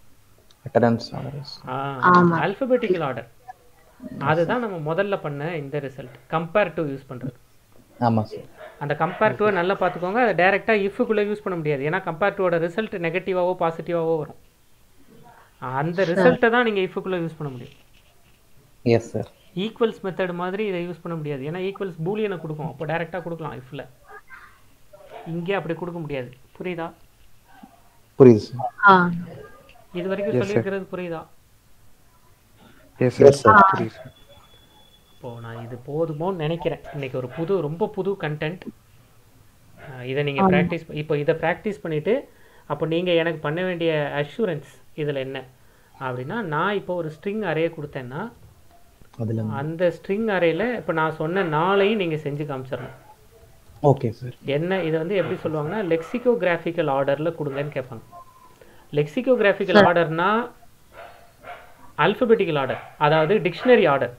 ஆல்பபெட்டிக்கல் ஆர்டர், அதுதான் நம்ம முதல்ல பண்ண இந்த ரிசல்ட். கம்பேர் டு யூஸ் பண்ணுறது. ஆமாம் சார். அந்த கம்பேர் டுவை நல்லா பார்த்துக்கோங்க. அதை டைரெக்டாக இஃப்க்குள்ளே யூஸ் பண்ண முடியாது. ஏன்னா கம்பேர் டுவோட ரிசல்ட் நெகட்டிவாவோ பாசிட்டிவாவோ வரும். அந்த ரிசல்ட்டை தான் நீங்கள் இஃப்க்குள்ளே யூஸ் பண்ண முடியும். Yes sir. ஈக்குவல்ஸ் மெத்தட் மாதிரி இதை யூஸ் பண்ண முடியாது. ஏன்னா ஈக்குவல்ஸ் பூலியனை கொடுக்கும், அப்போ டைரெக்டாக கொடுக்கலாம் இஃப்ல. இங்கே அப்படி கொடுக்க முடியாது. புரியுதா? புரியுது சார். இது வரைக்கும் சொல்லியிருக்கிறது புரியுதா? Yes sir. புரியுது சார். இப்போது நான் இது போதுமோன்னு நினைக்கிறேன். இன்றைக்கி ஒரு ரொம்ப புது கண்டென்ட். இதை நீங்கள் இதை ப்ராக்டிஸ் பண்ணிவிட்டு அப்போ நீங்கள் எனக்கு பண்ண வேண்டிய அஷூரன்ஸ் இதில் என்ன அப்படின்னா, நான் இப்போ ஒரு ஸ்ட்ரிங் அரே கொடுத்தேன்னா அந்த ஸ்ட்ரிங் அரேயில் இப்போ நான் சொன்ன 4ஐயும் நீங்கள் செஞ்சு காமிச்சிடணும். Okay sir. என்ன இதை வந்து எப்படி சொல்லுவாங்கன்னா லெக்சிகோகிராஃபிக்கல் ஆர்டரில் கொடுங்கன்னு கேட்பாங்க. லெக்சிகோகிராஃபிக்கல் ஆர்டர்னா ஆல்பபெட்டிக்கல் ஆர்டர், அதாவது டிக்ஷனரி ஆர்டர்.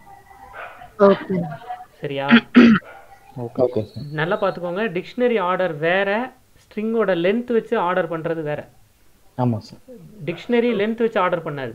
சரியா? Okay sir. நல்லா பார்த்துக்கோங்க. டிக்ஷனரி ஆர்டர் வேற, ஸ்ட்ரிங்கோட லென்த் வச்சு ஆர்டர் பண்ணுறது வேற. ஆமாம் சார். டிக்ஷனரி லென்த் வச்சு ஆர்டர் பண்ணாது.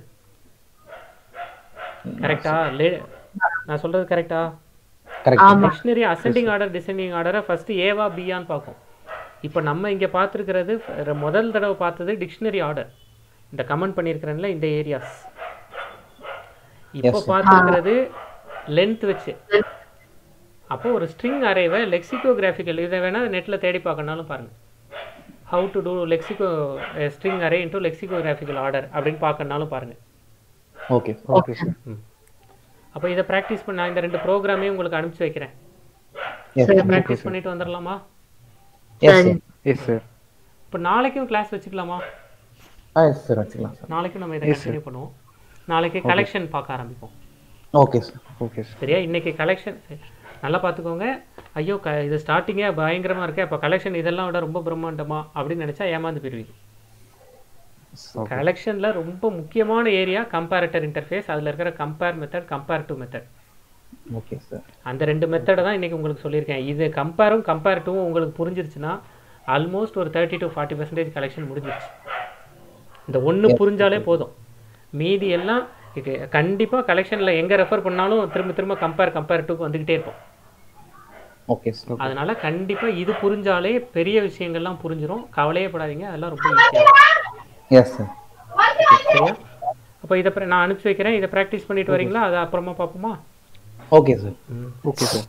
கரெக்டா? நான் சொல்கிறது கரெக்டா? டிக்ஷனரி அசெண்டிங் ஆர்டர் டிசெண்டிங் ஆர்டரை ஃபஸ்ட்டு ஏவா பியான்னு பார்க்கும். இப்போ நம்ம இங்கே பார்த்துருக்கிறது முதல் தடவை பார்த்தது டிக்ஷனரி ஆர்டர். இந்த கமெண்ட் பண்ணியிருக்கிறேன்ல இந்த ஏரியாஸ். இப்போ பார்த்துருக்கிறது லென்த் வச்சு. அப்போ ஒரு ஸ்ட்ரிங் அரேவை லெக்சிகோகிராஃபிக்கல், இதை வேணால் நெட்டில் தேடி பார்க்கணுனாலும் பாருங்கள். How to do string array into lexicographical order அப்படின்னு பார்க்கணுனாலும் பாருங்கள். Okay okay sir. அப்போ இதை ப்ராக்டிஸ் பண்ண இந்த 2 ப்ரோக்ராமையும் உங்களுக்கு அனுப்பிச்சு வைக்கிறேன். ப்ராக்டிஸ் பண்ணிட்டு வந்துடலாமா? Yes sir. இப்போ நாளைக்கும் கிளாஸ் வச்சுக்கலாமா? எஸ் சார், வச்சுக்கலாம் சார். நாளைக்கும் நம்ம இதை கண்டினியூ பண்ணுவோம். நாளைக்கு கலெக்ஷன் பார்க்க ஆரம்பிப்போம். Okay sir. Okay sir. சரியா? இன்னைக்கு கலெக்ஷன் நல்லா பார்த்துக்கோங்க. ஐயோ இது ஸ்டார்டிங்கே பயங்கரமாக இருக்கே, அப்போ கலெக்ஷன் இதெல்லாம் விட ரொம்ப பிரம்மாண்டமா அப்படின்னு நினச்சா ஏமாந்து போயிடுவீங்க. கலெக்ஷனில் ரொம்ப முக்கியமான ஏரியா கம்பேரட்டர் இன்டர்ஃபேஸ். அதில் இருக்கிற compare method, compare to method. Okay sir. அந்த 2 மெத்தடை தான் இன்றைக்கி உங்களுக்கு சொல்லியிருக்கேன். இது கம்பேரும் கம்பேரிட்டிவும் உங்களுக்கு புரிஞ்சிருச்சுன்னா ஆல்மோஸ்ட் ஒரு 30 to 40% கலெக்ஷன் முடிஞ்சிருச்சு. இந்த ஒன்று புரிஞ்சாலே போதும். மீதி எல்லாம் கண்டிப்பாக கலெக்ஷனில் எங்கே ரெஃபர் பண்ணாலும் திரும்ப திரும்ப கம்பேர் டுக்கு வந்துக்கிட்டே இருப்போம். Okay sir. அதனால் கண்டிப்பாக இது புரிஞ்சாலே பெரிய விஷயங்கள்லாம் புரிஞ்சிடும். கவலையே படாதீங்க, அதெல்லாம் ரொம்ப ஈஸியாக. Yes sir. சரியா? அப்போ இதை நான் அனுப்பிச்சி வைக்கிறேன். இதை ப்ராக்டிஸ் பண்ணிட்டு வரீங்களா? அதை அப்புறமா பார்ப்போமா? Okay sir. Okay sir.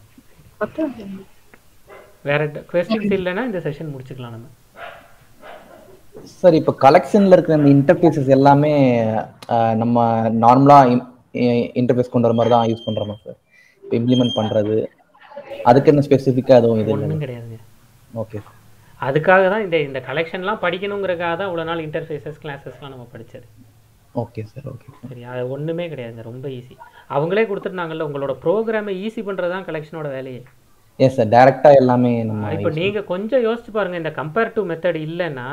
வேறு கொஸ்டின்ஸ் இல்லைன்னா இந்த செஷன் முடிச்சுக்கலாம் நம்ம. சார், இப்போ கலெக்ஷனில் இருக்கிற இந்த இன்டர்ஃபேஸஸ் எல்லாமே நம்ம நார்மலாக இன்டர்ஃபேஸ் கொண்டு வர மாதிரி தான் யூஸ் பண்ணுறோமா சார்? இப்போ இம்ப்ளிமெண்ட் பண்ணுறது அதுக்கு என்ன ஸ்பெசிஃபிக்காக எதுவும் இது ஒன்றும் கிடையாதுங்க. ஓகே. அதுக்காக தான் இந்த கலெக்ஷன்லாம் படிக்கணுங்கிறதுக்காக தான் இவ்வளோ நாள் இன்டர்ஃபேஸஸ் கிளாஸஸ்லாம் நம்ம படித்தது. Okay sir, okay. சரி, அது ஒன்றுமே கிடையாதுங்க, ரொம்ப ஈஸி. அவங்களே கொடுத்துருந்தாங்கல்ல, உங்களோட ப்ரோக்ராமை ஈஸி பண்ணுறது தான் கலெக்ஷனோட வேலையே. எஸ் சார், டேரெக்டாக எல்லாமே நம்ம இப்போ நீங்கள் கொஞ்சம் யோசிச்சு பாருங்கள், இந்த கம்பேரிட்டிவ் மெத்தட் இல்லைன்னா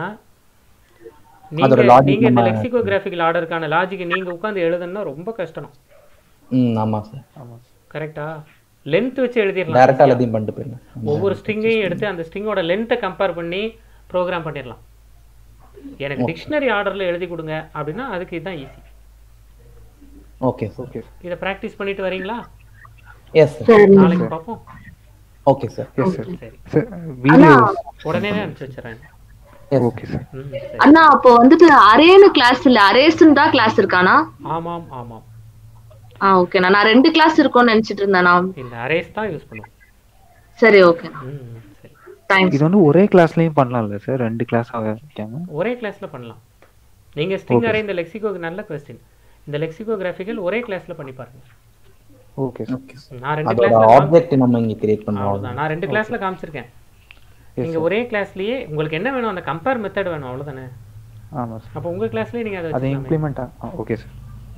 அதோட நீங்கள் இந்த லெக்சிகோகிராஃபிக்கல் ஆர்டருக்கான லாஜிக்கை நீங்கள் உட்காந்து எழுதுனா ரொம்ப கஷ்டம். ஆமாம் சார், ஆமாம். கரெக்டா? லென்த் வச்சு எழுதிடலாம், டேரெக்டாக எல்லாத்தையும் பண்ணிட்டு போயிடலாம். ஒவ்வொரு ஸ்ட்ரிங்கையும் எடுத்து அந்த ஸ்ட்ரிங்கோட லென்த்தை கம்பேர் பண்ணி ப்ரோக்ராம் பண்ணிடலாம். எனக்கு டிக்ஷனரி ஆர்டரில் எழுதி கொடுங்க அப்படின்னா அதுக்கு இதுதான் ஈஸி. Okay okay. இதை ப்ராக்டிஸ் பண்ணிட்டு வரீங்களா? எஸ் சார், நாளைக்கு பார்ப்போம். Okay sir. Yes sir. சரி, வீடியோ உடனே அனுப்பிச்சு வச்சுறேன். Okay sir. அண்ணா அப்போ வந்துட்டு அரேன்னு கிளாஸ் இல்ல, அரேஸ்ன்னு தான் கிளாஸ் இருக்கானா? ஆமாம் ஆமாம். ஓகேண்ணா, நான் 2 கிளாஸ் இருக்கும்னு நினைச்சிட்டு இருந்தேன். இந்த அரேஸ் தான் யூஸ் பண்ணுவோம். சரி, ஓகே. சரி, தேங்க்ஸ். இது வந்து ஒரே கிளாஸ்லயும் பண்ணலாம்ல சார்? 2 கிளாஸ் வைக்காம ஒரே கிளாஸ்ல பண்ணலாம். நீங்க ஸ்ட்ரிங் அரே இந்த லெக்சிகோ நல்ல क्वेश्चन. இந்த லெக்சிகோகிராஃபிக்கல் ஒரே கிளாஸ்ல பண்ணி பாருங்க. Okay okay. நான் 2 கிளாஸ்ல ஆப்ஜெக்ட் நம்ம இங்க கிரியேட் பண்றோம். நான் 2 கிளாஸ்ல காமிச்சிருக்கேன். நீங்க ஒரே கிளாஸ்லயே உங்களுக்கு என்ன வேணும் அந்த கம்பேர் மெத்தட் வேணும், அவ்வளவுதானே? ஆமா சார். அப்ப உங்க கிளாஸ்லயே நீங்க அதை இம்ப்ளிமென்ட் ஓகே சார்.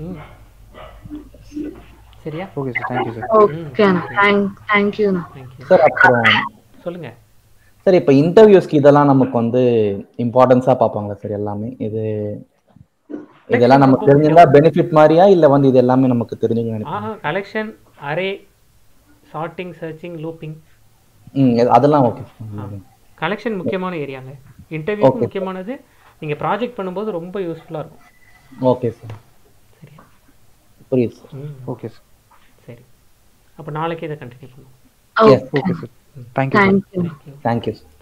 சரியா? Okay sir, thank you sir. Okay அண்ணா, थैंक यू அண்ணா. சார் அப்புறம் சொல்லுங்க சார், இப்போ இன்டர்வியூஸ்க்கு இதெல்லாம் நமக்கு வந்து இம்பார்ட்டன்ஸா பார்ப்பாங்களா சார் எல்லாமே? இதெல்லாம் நமக்கு தெரிஞ்சிருந்தா பெனிஃபிட் மாதிரியா இல்ல வந்து இது எல்லாமே நமக்கு தெரிஞ்சுக்கணும் நினைக்கிறேன்? Collection, array, sorting, searching, looping, அதெல்லாம் ஓகே. கலெக்ஷன் முக்கியமான ஏரியாங்க. இன்டர்வியூக்கு முக்கியமானது. நீங்க ப்ராஜெக்ட் பண்ணும்போது ரொம்ப யூஸ்ஃபுல்லா இருக்கும். ஓகே சார், சரி, புரியுது சார். Okay sir. சரி, அப்ப நாளைக்கு இதை கண்டினியூ பண்ணுவோம். Okay sir. Thank you. Thank you.